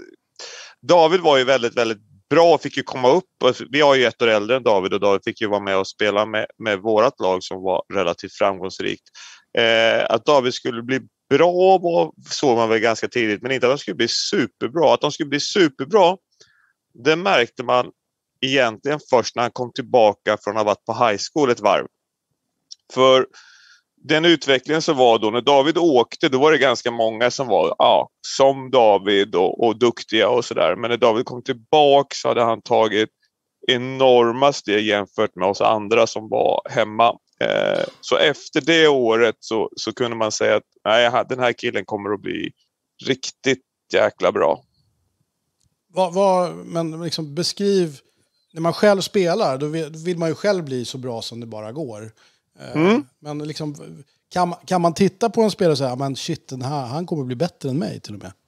David var ju väldigt, väldigt bra och fick ju komma upp. Vi har ju ett år äldre än David och David fick ju vara med och spela med, med vårat lag som var relativt framgångsrikt. Eh, att David skulle bli bra var, såg man väl ganska tidigt, men inte att de skulle bli superbra. Att de skulle bli superbra, det märkte man egentligen först när han kom tillbaka från att ha varit på high school ett varv. För den utvecklingen som var då, när David åkte, då var det ganska många som var ja, som David och, och duktiga och sådär. Men när David kom tillbaka så hade han tagit enorma steg jämfört med oss andra som var hemma. Eh, så efter det året så, så kunde man säga att nej, den här killen kommer att bli riktigt jäkla bra. Vad, vad, men liksom beskriv, när man själv spelar, då vill, vill man ju själv bli så bra som det bara går. Mm. Men liksom, kan, kan man titta på en spelare och säga men shit, den här, han kommer bli bättre än mig till och med?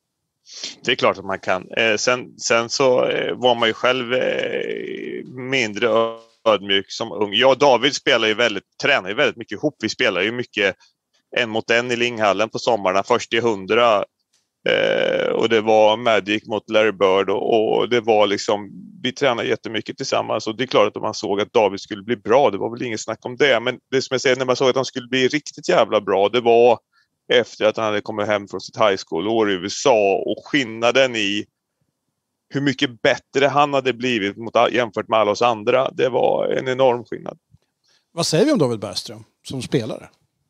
Det är klart att man kan. Eh, sen, sen så eh, var man ju själv eh, mindre ödmjuk som ung. Jag och David spelar ju väldigt, tränar ju väldigt mycket ihop. Vi spelar ju mycket en mot en i Linghallen på sommarna. Först i hundra eh, och det var Magic mot Larry Bird och, och det var liksom, vi tränade jättemycket tillsammans och det är klart att man såg att David skulle bli bra. Det var väl inget snack om det. Men det som jag säger, när man såg att han skulle bli riktigt jävla bra, det var efter att han hade kommit hem från sitt high school-år i U S A och skillnaden i hur mycket bättre han hade blivit mot, jämfört med alla oss andra. Det var en enorm skillnad. Vad säger vi om David Bergström som spelare?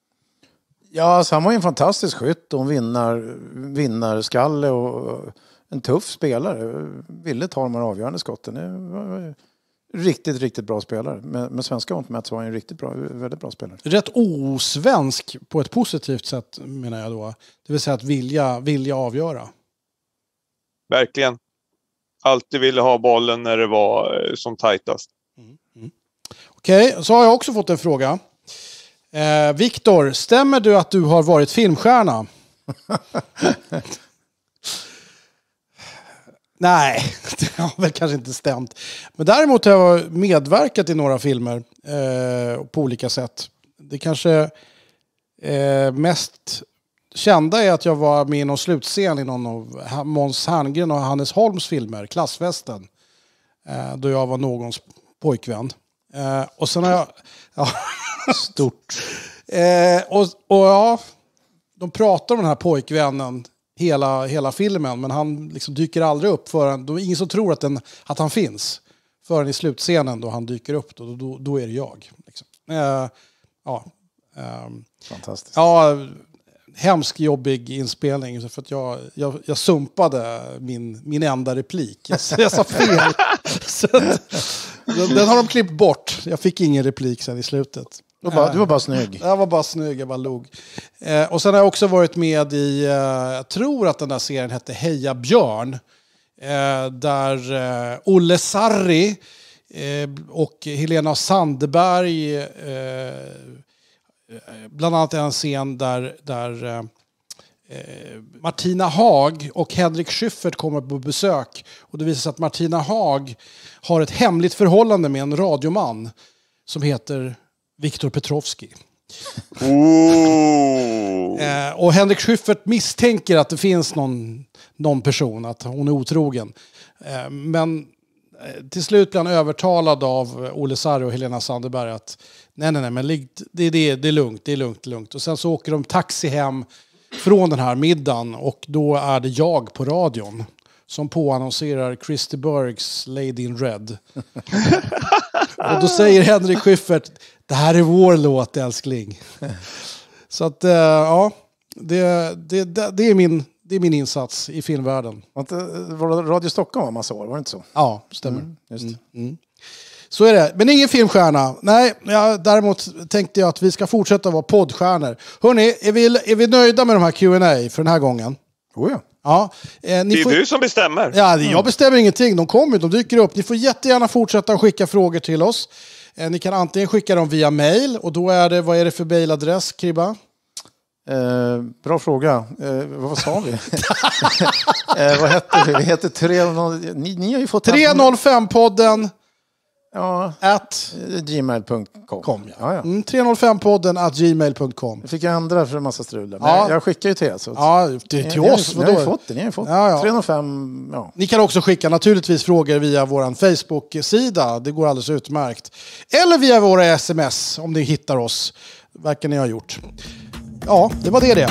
Ja, alltså han var en fantastisk skytt och en vinnar, vinnarskalle och en tuff spelare. Ville ta de här avgörande skotten. Det var riktigt, riktigt bra spelare. Med, med svenska mått mätt så var han en riktigt bra, väldigt bra spelare. Rätt osvensk på ett positivt sätt menar jag då. Det vill säga att vilja, vilja avgöra. Verkligen. Alltid ville ha bollen när det var eh, som tajtast. Mm. Mm. Okej, okay, så har jag också fått en fråga. Eh, Viktor, stämmer du att du har varit filmstjärna? Nej, det har väl kanske inte stämt. Men däremot har jag medverkat i några filmer eh, på olika sätt. Det kanske eh, mest kända är att jag var med i någon slutscen i någon av Måns Herngren och Hannes Holms filmer, Klassfesten. Eh, då jag var någons pojkvän. Eh, och sen har jag... Ja, stort. eh, och, och ja, de pratar om den här pojkvännen hela, hela filmen, men han liksom dyker aldrig upp förrän, då är ingen som tror att, den, att han finns förrän i slutscenen då han dyker upp, då, då, då är det jag. Liksom. Eh, ja, eh, fantastiskt. Ja, hemsk jobbig inspelning för att jag, jag, jag sumpade min, min enda replik. Jag, jag sa fel. Så att, den, den har de klippt bort. Jag fick ingen replik sen i slutet. Du var bara, du var bara snygg. Jag var bara snygg, jag bara log. Eh, och sen har jag också varit med i, eh, jag tror att den där serien hette Heja Björn. Eh, där eh, Olle Sarri eh, och Helena Sandberg eh, bland annat en scen där, där eh, Martina Haag och Henrik Schyffert kommer på besök. Och det visar sig att Martina Haag har ett hemligt förhållande med en radioman som heter Viktor Petrovski. eh, och Henrik Schyffert misstänker att det finns någon, någon person, att hon är otrogen. Eh, men till slut blir han övertalad av Olle Sarri och Helena Sandberg att nej, nej, nej, men det, det, det är lugnt, det är lugnt, lugnt. Och sen så åker de taxi hem från den här middagen och då är det jag på radion som påannonserar Christy Burgs Lady in Red. Och då säger Henrik Schyffert, det här är vår låt, älskling. Så att, ja, det, det, det är min... Det är min insats i filmvärlden. Var det Radio Stockholm var massa år, var det inte så? Ja, stämmer. Mm, just mm, mm. Så är det. Men ingen filmstjärna. Nej, ja, däremot tänkte jag att vi ska fortsätta vara poddstjärnor. Hörrni, är vi, är vi nöjda med de här Q and A för den här gången? Oh ja. Ja, eh, ni det är får... du som bestämmer. Ja, jag bestämmer ingenting. De kommer, de dyker upp. Ni får jättegärna fortsätta att skicka frågor till oss. Eh, ni kan antingen skicka dem via mail. Och då är det, vad är det för mailadress, Kribba? Eh, bra fråga. Eh, vad sa vi? eh, vad hette vi? Vi heter tre noll fem. Ni, ni har ju fått tre noll fem-podden ja, at gmail punkt com. Ja. Ja, ja. Mm, tre noll fem-podden at gmail punkt com. Jag fick jag ändra för en massa strul. Men ja. jag skickar ju till er. Så ja, till, till ni, oss. Ni har ju fått det. Ni har ju fått ja, ja. tre noll fem. Ja. Ni kan också skicka naturligtvis frågor via vår Facebook-sida. Det går alldeles utmärkt. Eller via våra sms om ni hittar oss. Verkar ni ha gjort. Ja, det var det det.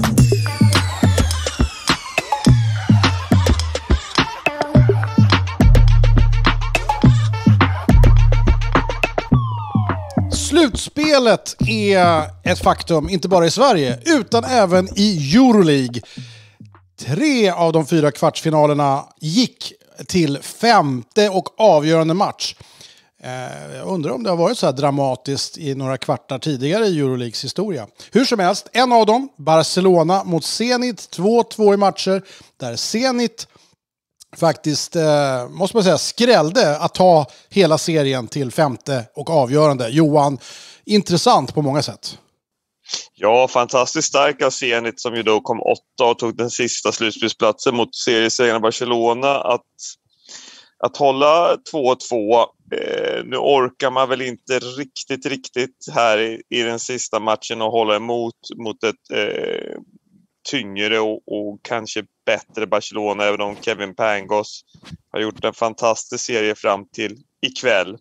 Slutspelet är ett faktum, inte bara i Sverige, utan även i Euroleague. Tre av de fyra kvartsfinalerna gick till femte och avgörande match. Jag undrar om det har varit så här dramatiskt i några kvartar tidigare i Euroleagues historia. Hur som helst, en av dem, Barcelona mot Zenit, två två i matcher, där Zenit faktiskt, eh, måste man säga, skrällde att ta hela serien till femte och avgörande. Johan, intressant på många sätt. Ja, fantastiskt stark av Zenit som ju då kom åtta och tog den sista slutspelsplatsen mot seriesegrarna Barcelona. Att, att hålla två två, eh, nu orkar man väl inte riktigt, riktigt här i, i den sista matchen och hålla emot mot ett eh, tyngre och, och kanske bättre Barcelona, även om Kevin Pangos har gjort en fantastisk serie fram till ikväll.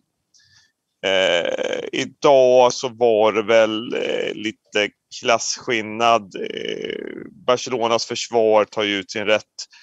Eh, idag så var det väl eh, lite klasskillnad. Eh, Barcelonas försvar tar ju ut sin rätt.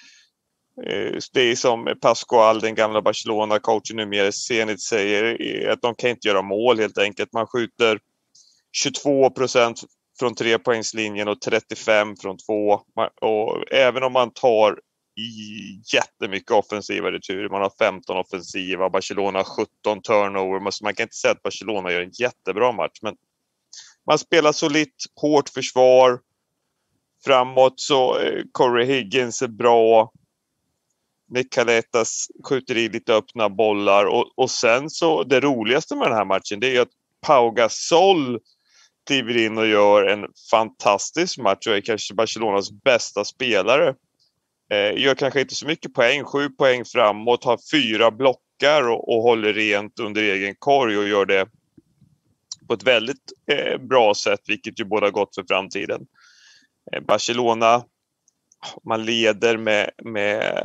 Eh, det är som Pascual, den gamla Barcelona-coachen numera, Zenit säger, eh, att de kan inte göra mål helt enkelt. Man skjuter tjugotvå procent från trepoängslinjen och trettiofem från två. Och även om man tar i jättemycket offensiva returer, man har femton offensiva, Barcelona har sjutton turnover, så man kan inte säga att Barcelona gör en jättebra match, men man spelar solitt, hårt försvar. Framåt så eh, Corey Higgins är bra, Nick Kaletas skjuter i lite öppna bollar och, och sen så det roligaste med den här matchen, det är att Pau Gasol kliver in och gör en fantastisk match och är kanske Barcelonas bästa spelare. Eh, gör kanske inte så mycket poäng, sju poäng framåt, har fyra blockar och, och håller rent under egen korg och gör det på ett väldigt eh, bra sätt, vilket ju båda gott för framtiden. Eh, Barcelona, man leder med, med,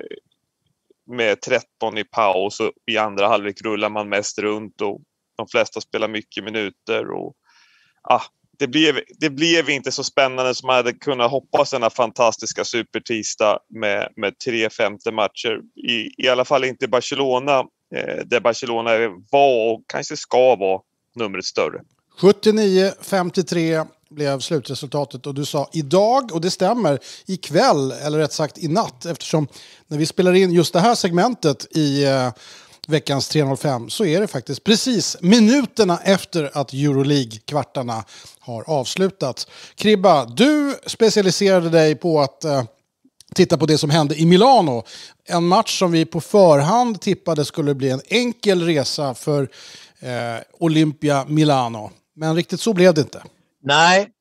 med tretton i paus och i andra halvlek rullar man mest runt och de flesta spelar mycket minuter och ah, det, blev, det blev inte så spännande som man hade kunnat hoppas denna fantastiska supertisdag med, med tre femte matcher. I, i alla fall inte Barcelona, eh, där Barcelona var och kanske ska vara numret större. sjuttionio femtiotre blev slutresultatet och du sa idag, och det stämmer, ikväll, eller rätt sagt i natt, eftersom när vi spelar in just det här segmentet i eh, veckans tre noll fem så är det faktiskt precis minuterna efter att Euroleague-kvartarna har avslutats. Kribba, du specialiserade dig på att eh, titta på det som hände i Milano. En match som vi på förhand tippade skulle bli en enkel resa för eh, Olympia Milano. Men riktigt så blev det inte. Nej,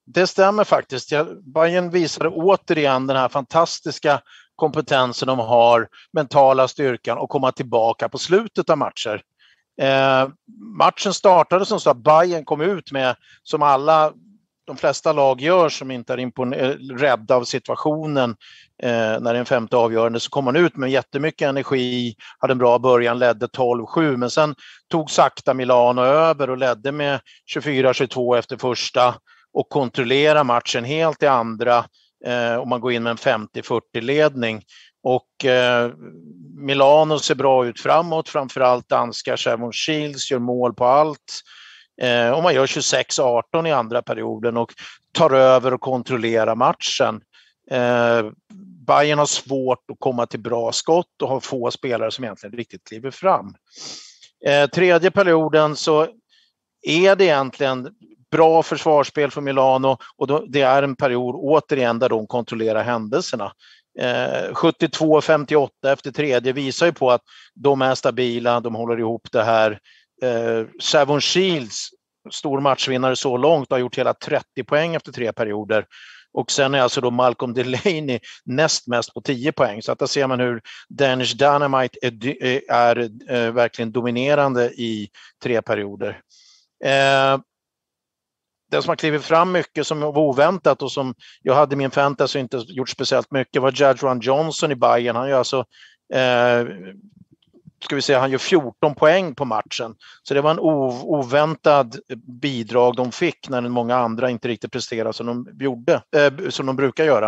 Det stämmer faktiskt. Bayern visade återigen den här fantastiska kompetensen de har, mentala styrkan och komma tillbaka på slutet av matcher. Eh, matchen startade som så att Bayern kom ut med, som alla, de flesta lag gör som inte är impon- rädda av situationen eh, när det är en femte avgörande, så kom man ut med jättemycket energi, hade en bra början, ledde tolv sju, men sen tog sakta Milano över och ledde med tjugofyra tjugotvå efter första och kontrollera matchen helt i andra eh, och man går in med en femtio fyrtio ledning. Och eh, Milano ser bra ut framåt, framförallt danska Shavon Shields gör mål på allt. Eh, och man gör tjugosex arton i andra perioden och tar över och kontrollerar matchen. Eh, Bayern har svårt att komma till bra skott och har få spelare som egentligen riktigt kliver fram. Eh, tredje perioden så är det egentligen bra försvarsspel för Milano och då, det är en period återigen där de kontrollerar händelserna. Eh, sjuttiotvå femtioåtta efter tredje visar ju på att de är stabila, de håller ihop det här. Eh, Shavon Shields, stor matchvinnare så långt, har gjort hela trettio poäng efter tre perioder. Och sen är alltså då Malcolm Delaney näst mest på tio poäng. Så att där ser man hur Danish Dynamite är, är, är, är verkligen dominerande i tre perioder. Eh, det som har klivit fram mycket som var oväntat och som jag hade i min fantasy inte gjort speciellt mycket var Jadron Johnson i Bayern. Han gör alltså eh, ska vi säga, han gör fjorton poäng på matchen. Så det var en ov- oväntad bidrag de fick när många andra inte riktigt presterade som de gjorde, eh, som de brukar göra.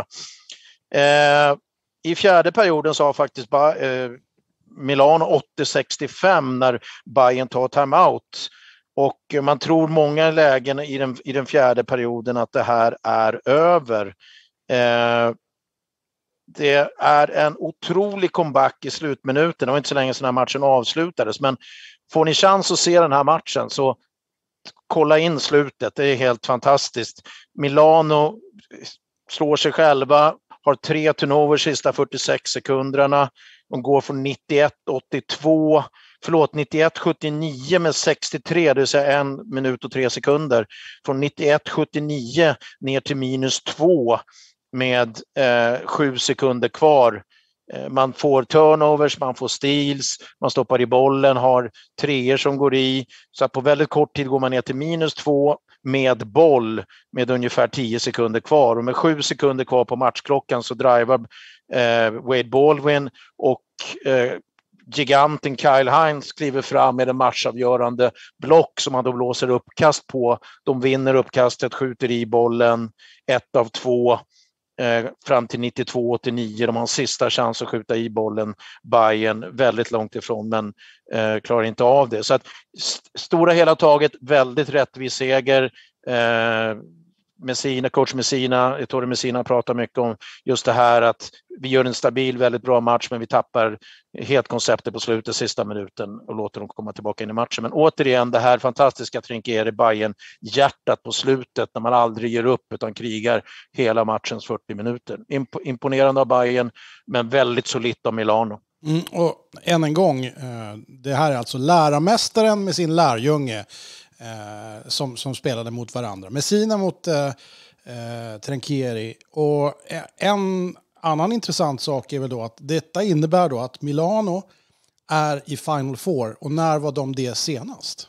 Eh, I fjärde perioden så har faktiskt ba- eh, Milano åttio sextiofem när Bayern tar timeout. Och man tror många lägen i den, i den fjärde perioden att det här är över. Eh, det är en otrolig comeback i slutminuten. Det var inte så länge sedan matchen avslutades. Men får ni chans att se den här matchen så kolla in slutet. Det är helt fantastiskt. Milano slår sig själva. Har tre turnover sista fyrtiosex sekunderna. De går från nittioett åttiotvå. Förlåt, nittioett sjuttionio med sextiotre, det vill säga en minut och tre sekunder. Från nittioett sjuttionio ner till minus två med eh, sju sekunder kvar. Eh, man får turnovers, man får steals, man stoppar i bollen, har treor som går i. Så att på väldigt kort tid går man ner till minus två med boll med ungefär tio sekunder kvar. Och med sju sekunder kvar på matchklockan så driver eh, Wade Baldwin och eh, giganten Kyle Hines kliver fram med en matchavgörande block som han då blåser uppkast på. De vinner uppkastet, skjuter i bollen, ett av två eh, fram till nittiotvå åttionio. De har en sista chans att skjuta i bollen. Bayern väldigt långt ifrån men eh, klarar inte av det. Så att st- stora hela taget väldigt rättvis seger. Eh, Messina, coach Messina, Ettore Messina pratar mycket om just det här att vi gör en stabil, väldigt bra match men vi tappar helt konceptet på slutet, sista minuten och låter dem komma tillbaka in i matchen. Men återigen det här fantastiska Trinkieri Bayern, hjärtat på slutet när man aldrig ger upp utan krigar hela matchens fyrtio minuter. Imp- imponerande av Bayern men väldigt solitt av Milano. Mm, och än en gång, det här är alltså lärarmästaren med sin lärjunge eh, som, som spelade mot varandra. Messina mot eh, eh, Trinkieri. Och en annan intressant sak är väl då att detta innebär då att Milano är i Final Four. Och när var de det senast?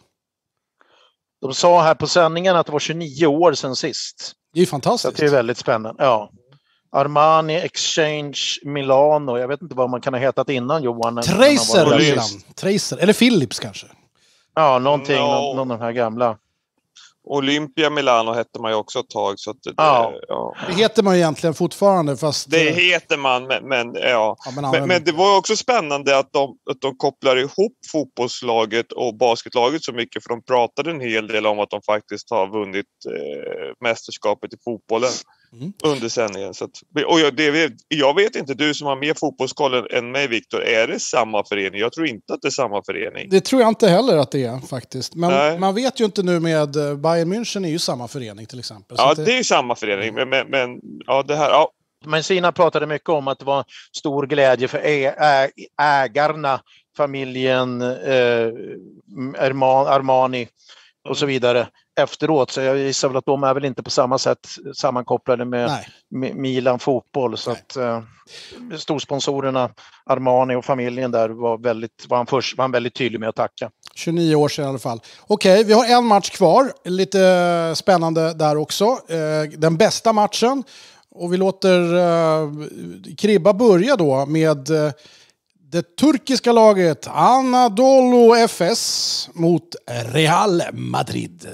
De sa här på sändningen att det var tjugonio år sedan sist. Det är fantastiskt. Så det är väldigt spännande, ja. Armani, Exchange, Milano. Jag vet inte vad man kan ha hetat innan, Johan. Tracer, Tracer. Eller Philips kanske. Ja, någonting. No. Någon, någon av de här gamla. Olympia Milano hette man ju också ett tag. Så att det, Ja. det, ja. Det heter man ju egentligen fortfarande. Fast, det heter man, men, men, ja. ja men, men, men det var också spännande att de, att de kopplar ihop fotbollslaget och basketlaget så mycket. För de pratade en hel del om att de faktiskt har vunnit eh, mästerskapet i fotbollen. Mm. Under sändningen. Så att, och jag, det, jag vet inte, du som har mer fotbollskoll än mig, Viktor, är det samma förening? Jag tror inte att det är samma förening. Det tror jag inte heller att det är faktiskt. Men Nej. Man vet ju inte nu med Bayern München är ju samma förening till exempel. Ja, det... det är ju samma förening. Men, men, men ja, det här... Ja. Messina pratade mycket om att det var stor glädje för ä- ä- ägarna, familjen eh, Armani och så vidare efteråt. Så jag gissar väl att de är väl inte på samma sätt sammankopplade med Nej. Milan fotboll. Så Nej. att eh, storsponsorerna Armani och familjen där var, väldigt, var, han först, var han väldigt tydlig med att tacka. tjugonio år sedan i alla fall. Okej, vi har en match kvar. Lite spännande där också. Den bästa matchen. Och vi låter Kribba börja då med det turkiska laget Anadolu Efes mot Real Madrid.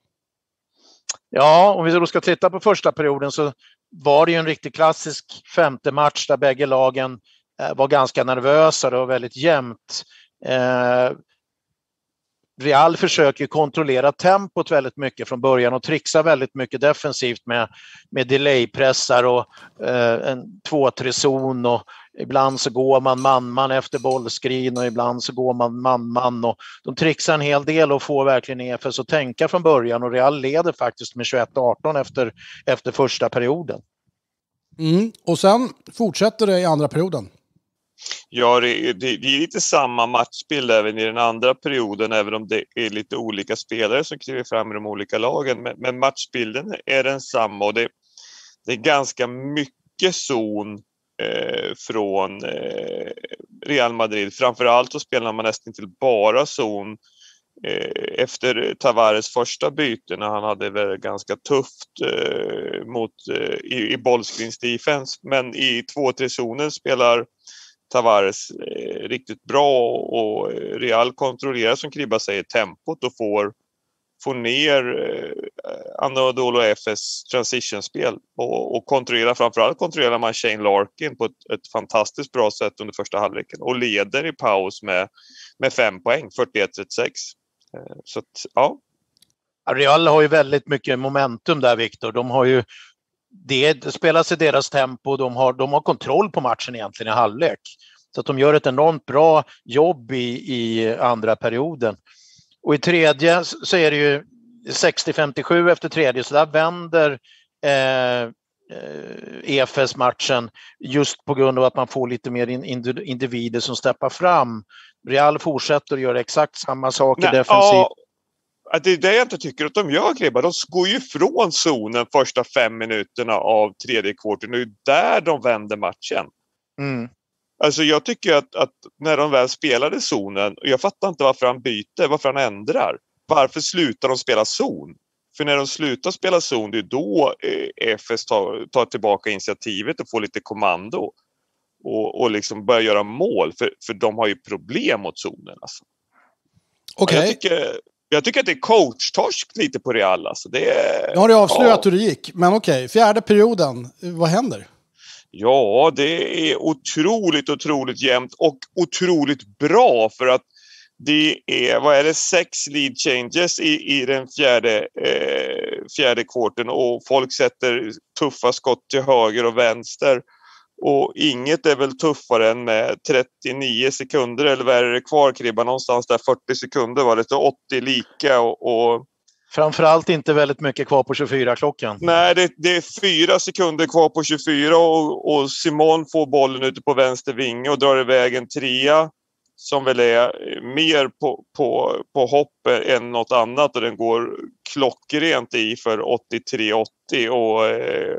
Ja, om vi då ska titta på första perioden så var det ju en riktigt klassisk femte match där bägge lagen var ganska nervösa och väldigt jämnt. Eh, Real försöker kontrollera tempot väldigt mycket från början och trixa väldigt mycket defensivt med, med delaypressar och eh, en två tre zon och ibland så går man man-man efter bollskrin och ibland så går man man-man och de trixar en hel del och får verkligen E F S att tänka från början och Real leder faktiskt med tjugoett arton efter, efter första perioden. Mm. Och sen fortsätter det i andra perioden. Ja, det, det, det är lite samma matchbild även i den andra perioden, även om det är lite olika spelare som kliver fram i de olika lagen. Men, men matchbilden är densamma och det, det är ganska mycket zon eh, från eh, Real Madrid. Framförallt så spelar man nästan till bara zon eh, efter Tavares första byte när han hade väl ganska tufft eh, mot, eh, i, i bollscreens defense. Men i två tre zonen spelar Tavares eh, riktigt bra och Real kontrollerar som Kribba säger tempot och får, får ner eh, Anadolu Efes transitionspel och, och kontrollerar, framförallt kontrollerar man Shane Larkin på ett, ett fantastiskt bra sätt under första halvleken och leder i paus med, med fem poäng, fyrtioett trettiosex. Eh, så att, ja. Real har ju väldigt mycket momentum där, Viktor. De har ju Det, det spelas i deras tempo, de har, de har kontroll på matchen egentligen i halvlek. Så att de gör ett enormt bra jobb i, i andra perioden. Och i tredje så är det ju sextio femtiosju efter tredje, så där vänder eh, E F S-matchen just på grund av att man får lite mer individer som steppar fram. Real fortsätter att göra exakt samma saker Nej, defensivt. Ja. Att det är det jag inte tycker att de gör, Kribba. De går ju från zonen första fem minuterna av tredje kvarten. Det är där de vänder matchen. Mm. Alltså jag tycker att, att när de väl spelade zonen, och jag fattar inte varför han byter, varför han ändrar. Varför slutar de spela zon? För när de slutar spela zon, det är då eh, F S tar, tar tillbaka initiativet och får lite kommando. Och, och liksom börjar göra mål. För, för de har ju problem mot zonen. Alltså. Okej. Okay. Jag tycker... Jag tycker att det är coach-torsk lite på Real. Alltså. Det är, nu har du avslöjat ja. hur det gick. Men okej, okay. Fjärde perioden. Vad händer? Ja, det är otroligt, otroligt jämnt. Och otroligt bra. För att det är, vad är det, sex lead changes i, i den fjärde, eh, fjärde kvarten. Och folk sätter tuffa skott till höger och vänster. Och inget är väl tuffare än med trettionio sekunder eller vad är det kvar, Kribba? Någonstans där fyrtio sekunder var det, så åttio lika och... och... Framförallt inte väldigt mycket kvar på tjugofyra klockan. Nej, det, det är fyra sekunder kvar på tjugofyra och, och Simon får bollen ute på vänster vinge och drar iväg en trea som väl är mer på, på, på hopp än något annat och den går klockrent i för åttiotre åttio och... Eh,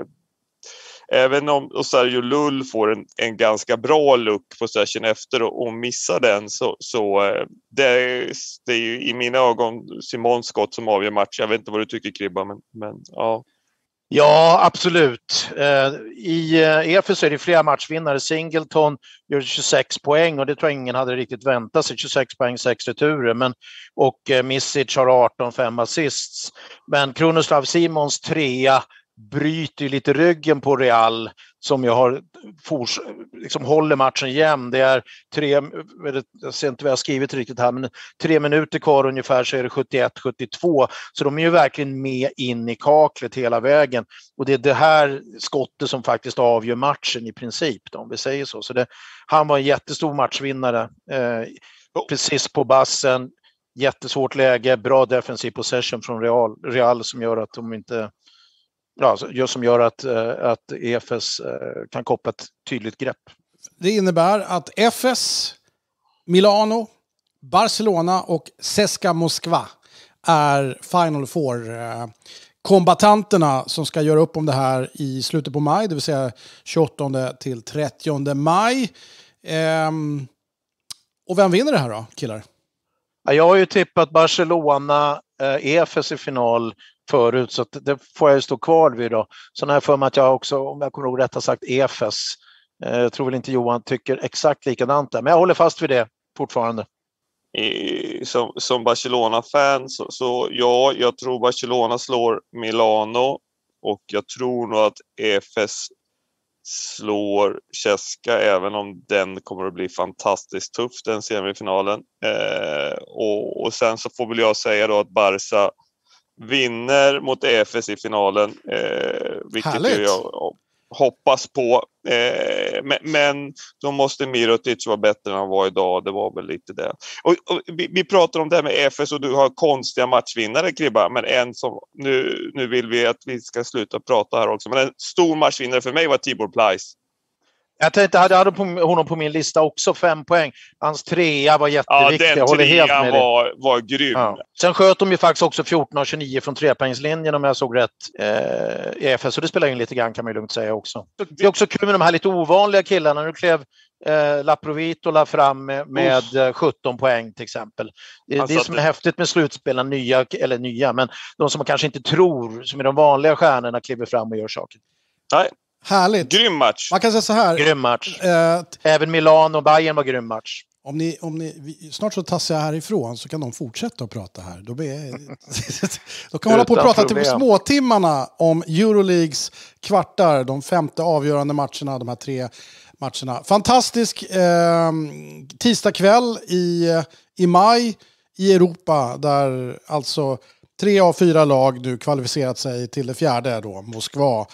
även om Osario Lull får en, en ganska bra look på session efter och, och missar den så, så det, är, det är ju i mina ögon Simons skott som avgör matchen. Jag vet inte vad du tycker, Kribba, men, men ja. Ja, absolut. I E F S är det flera matchvinnare. Singleton gör tjugosex poäng och det tror jag ingen hade riktigt väntat sig. tjugosex poäng, sex returer. Men, och Misic har arton, fem assists. Men Krunoslav Simons trea bryter lite ryggen på Real som jag har fors, liksom håller matchen jämn. Det är tre, jag ser inte vad jag har skrivit riktigt här, men tre minuter kvar ungefär så är det sjuttioett sjuttiotvå. Så de är ju verkligen med in i kaklet hela vägen. Och det är det här skottet som faktiskt avgör matchen i princip, då, om vi säger så. Så det, han var en jättestor matchvinnare. Eh, precis på bassen, jättesvårt läge, bra defensiv possession från Real, Real som gör att de inte... Ja, just som gör att, att E F S kan koppla ett tydligt grepp. Det innebär att F S, Milano, Barcelona och C S K A Moskva är Final Four. Eh, kombatanterna som ska göra upp om det här i slutet på maj, det vill säga tjugoåttonde till trettionde maj. Ehm, och vem vinner det här då, killar? Ja, jag har ju tippat Barcelona, eh, E F S i final förut, så det får jag ju stå kvar vid då. Så när jag för mig att jag också, om jag kommer ihåg rätt, har sagt E F S. Eh, jag tror väl inte Johan tycker exakt likadant där, men jag håller fast vid det fortfarande. I, som, som Barcelona-fan så, så ja, jag tror Barcelona slår Milano och jag tror nog att E F S slår Cesca, även om den kommer att bli fantastiskt tuff, den semifinalen. Eh, och, och sen så får väl jag säga då att Barca vinner mot E F S i finalen, eh, vilket jag hoppas på. Eh, men, men då måste Mirotic vara bättre än han var idag. Det var väl lite det. Och, och vi, vi pratar om det här med E F S och du har konstiga matchvinnare, Kribba. Men en som, nu, nu vill vi att vi ska sluta prata här också. Men en stor matchvinnare för mig var Tibor Pleiss. Jag tänkte, jag hade honom på min lista också, fem poäng. Hans trea var jätteviktig. Ja, den jag håller helt med var, var grym. Ja. Sen sköt de ju faktiskt också fjorton av tjugonio från trepoängslinjen om jag såg rätt eh, E F S. Så det spelar in lite grann, kan man ju lugnt säga också. Det är också kul med de här lite ovanliga killarna. Nu klev eh, Laprovitola fram med, med sjutton poäng till exempel. Det, alltså det som är det... häftigt med slutspelen, nya, eller nya, men de som man kanske inte tror, som är de vanliga stjärnorna, kliver fram och gör saker. Nej. Härligt. Grym match. Man kan säga så här. Grym match. Eh, Även Milan och Bayern var grym match. Om ni, om ni, vi, snart så tassar jag härifrån så kan de fortsätta att prata här. Då blir, de kan hålla på och prata problem. till småtimmarna om Euroleagues kvartar, de femte avgörande matcherna, de här tre matcherna. Fantastisk eh, tisdag kväll i, i maj i Europa, där alltså tre av fyra lag nu kvalificerat sig till det fjärde då, Moskva.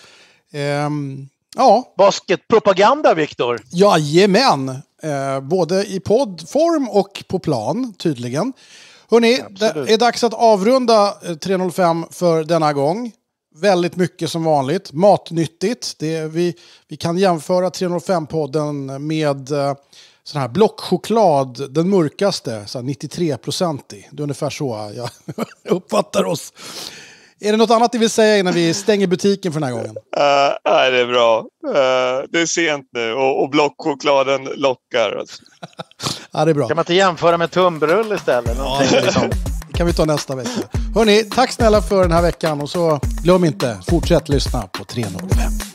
Um, ja. Basketpropaganda, Viktor. Jajamän. Uh, både i poddform och på plan, tydligen. Hörrni, Absolut. det är dags att avrunda tre noll fem för denna gång. Väldigt mycket som vanligt. Matnyttigt. Det, vi, vi kan jämföra tre noll fem-podden med uh, sån här blockchoklad, den mörkaste, så nittiotre procent i. Det är ungefär så jag uppfattar oss. Är det något annat ni vill säga innan vi stänger butiken för den här gången? Uh, nej, det är bra. Uh, det är sent nu och, och blockchokladen lockar. Alltså. Ja, det är bra. Kan man inte jämföra med tunnbröd istället? Ja, liksom. Det kan vi ta nästa vecka. Hörrni, tack snälla för den här veckan och så glöm inte, fortsätt lyssna på tre noll fem.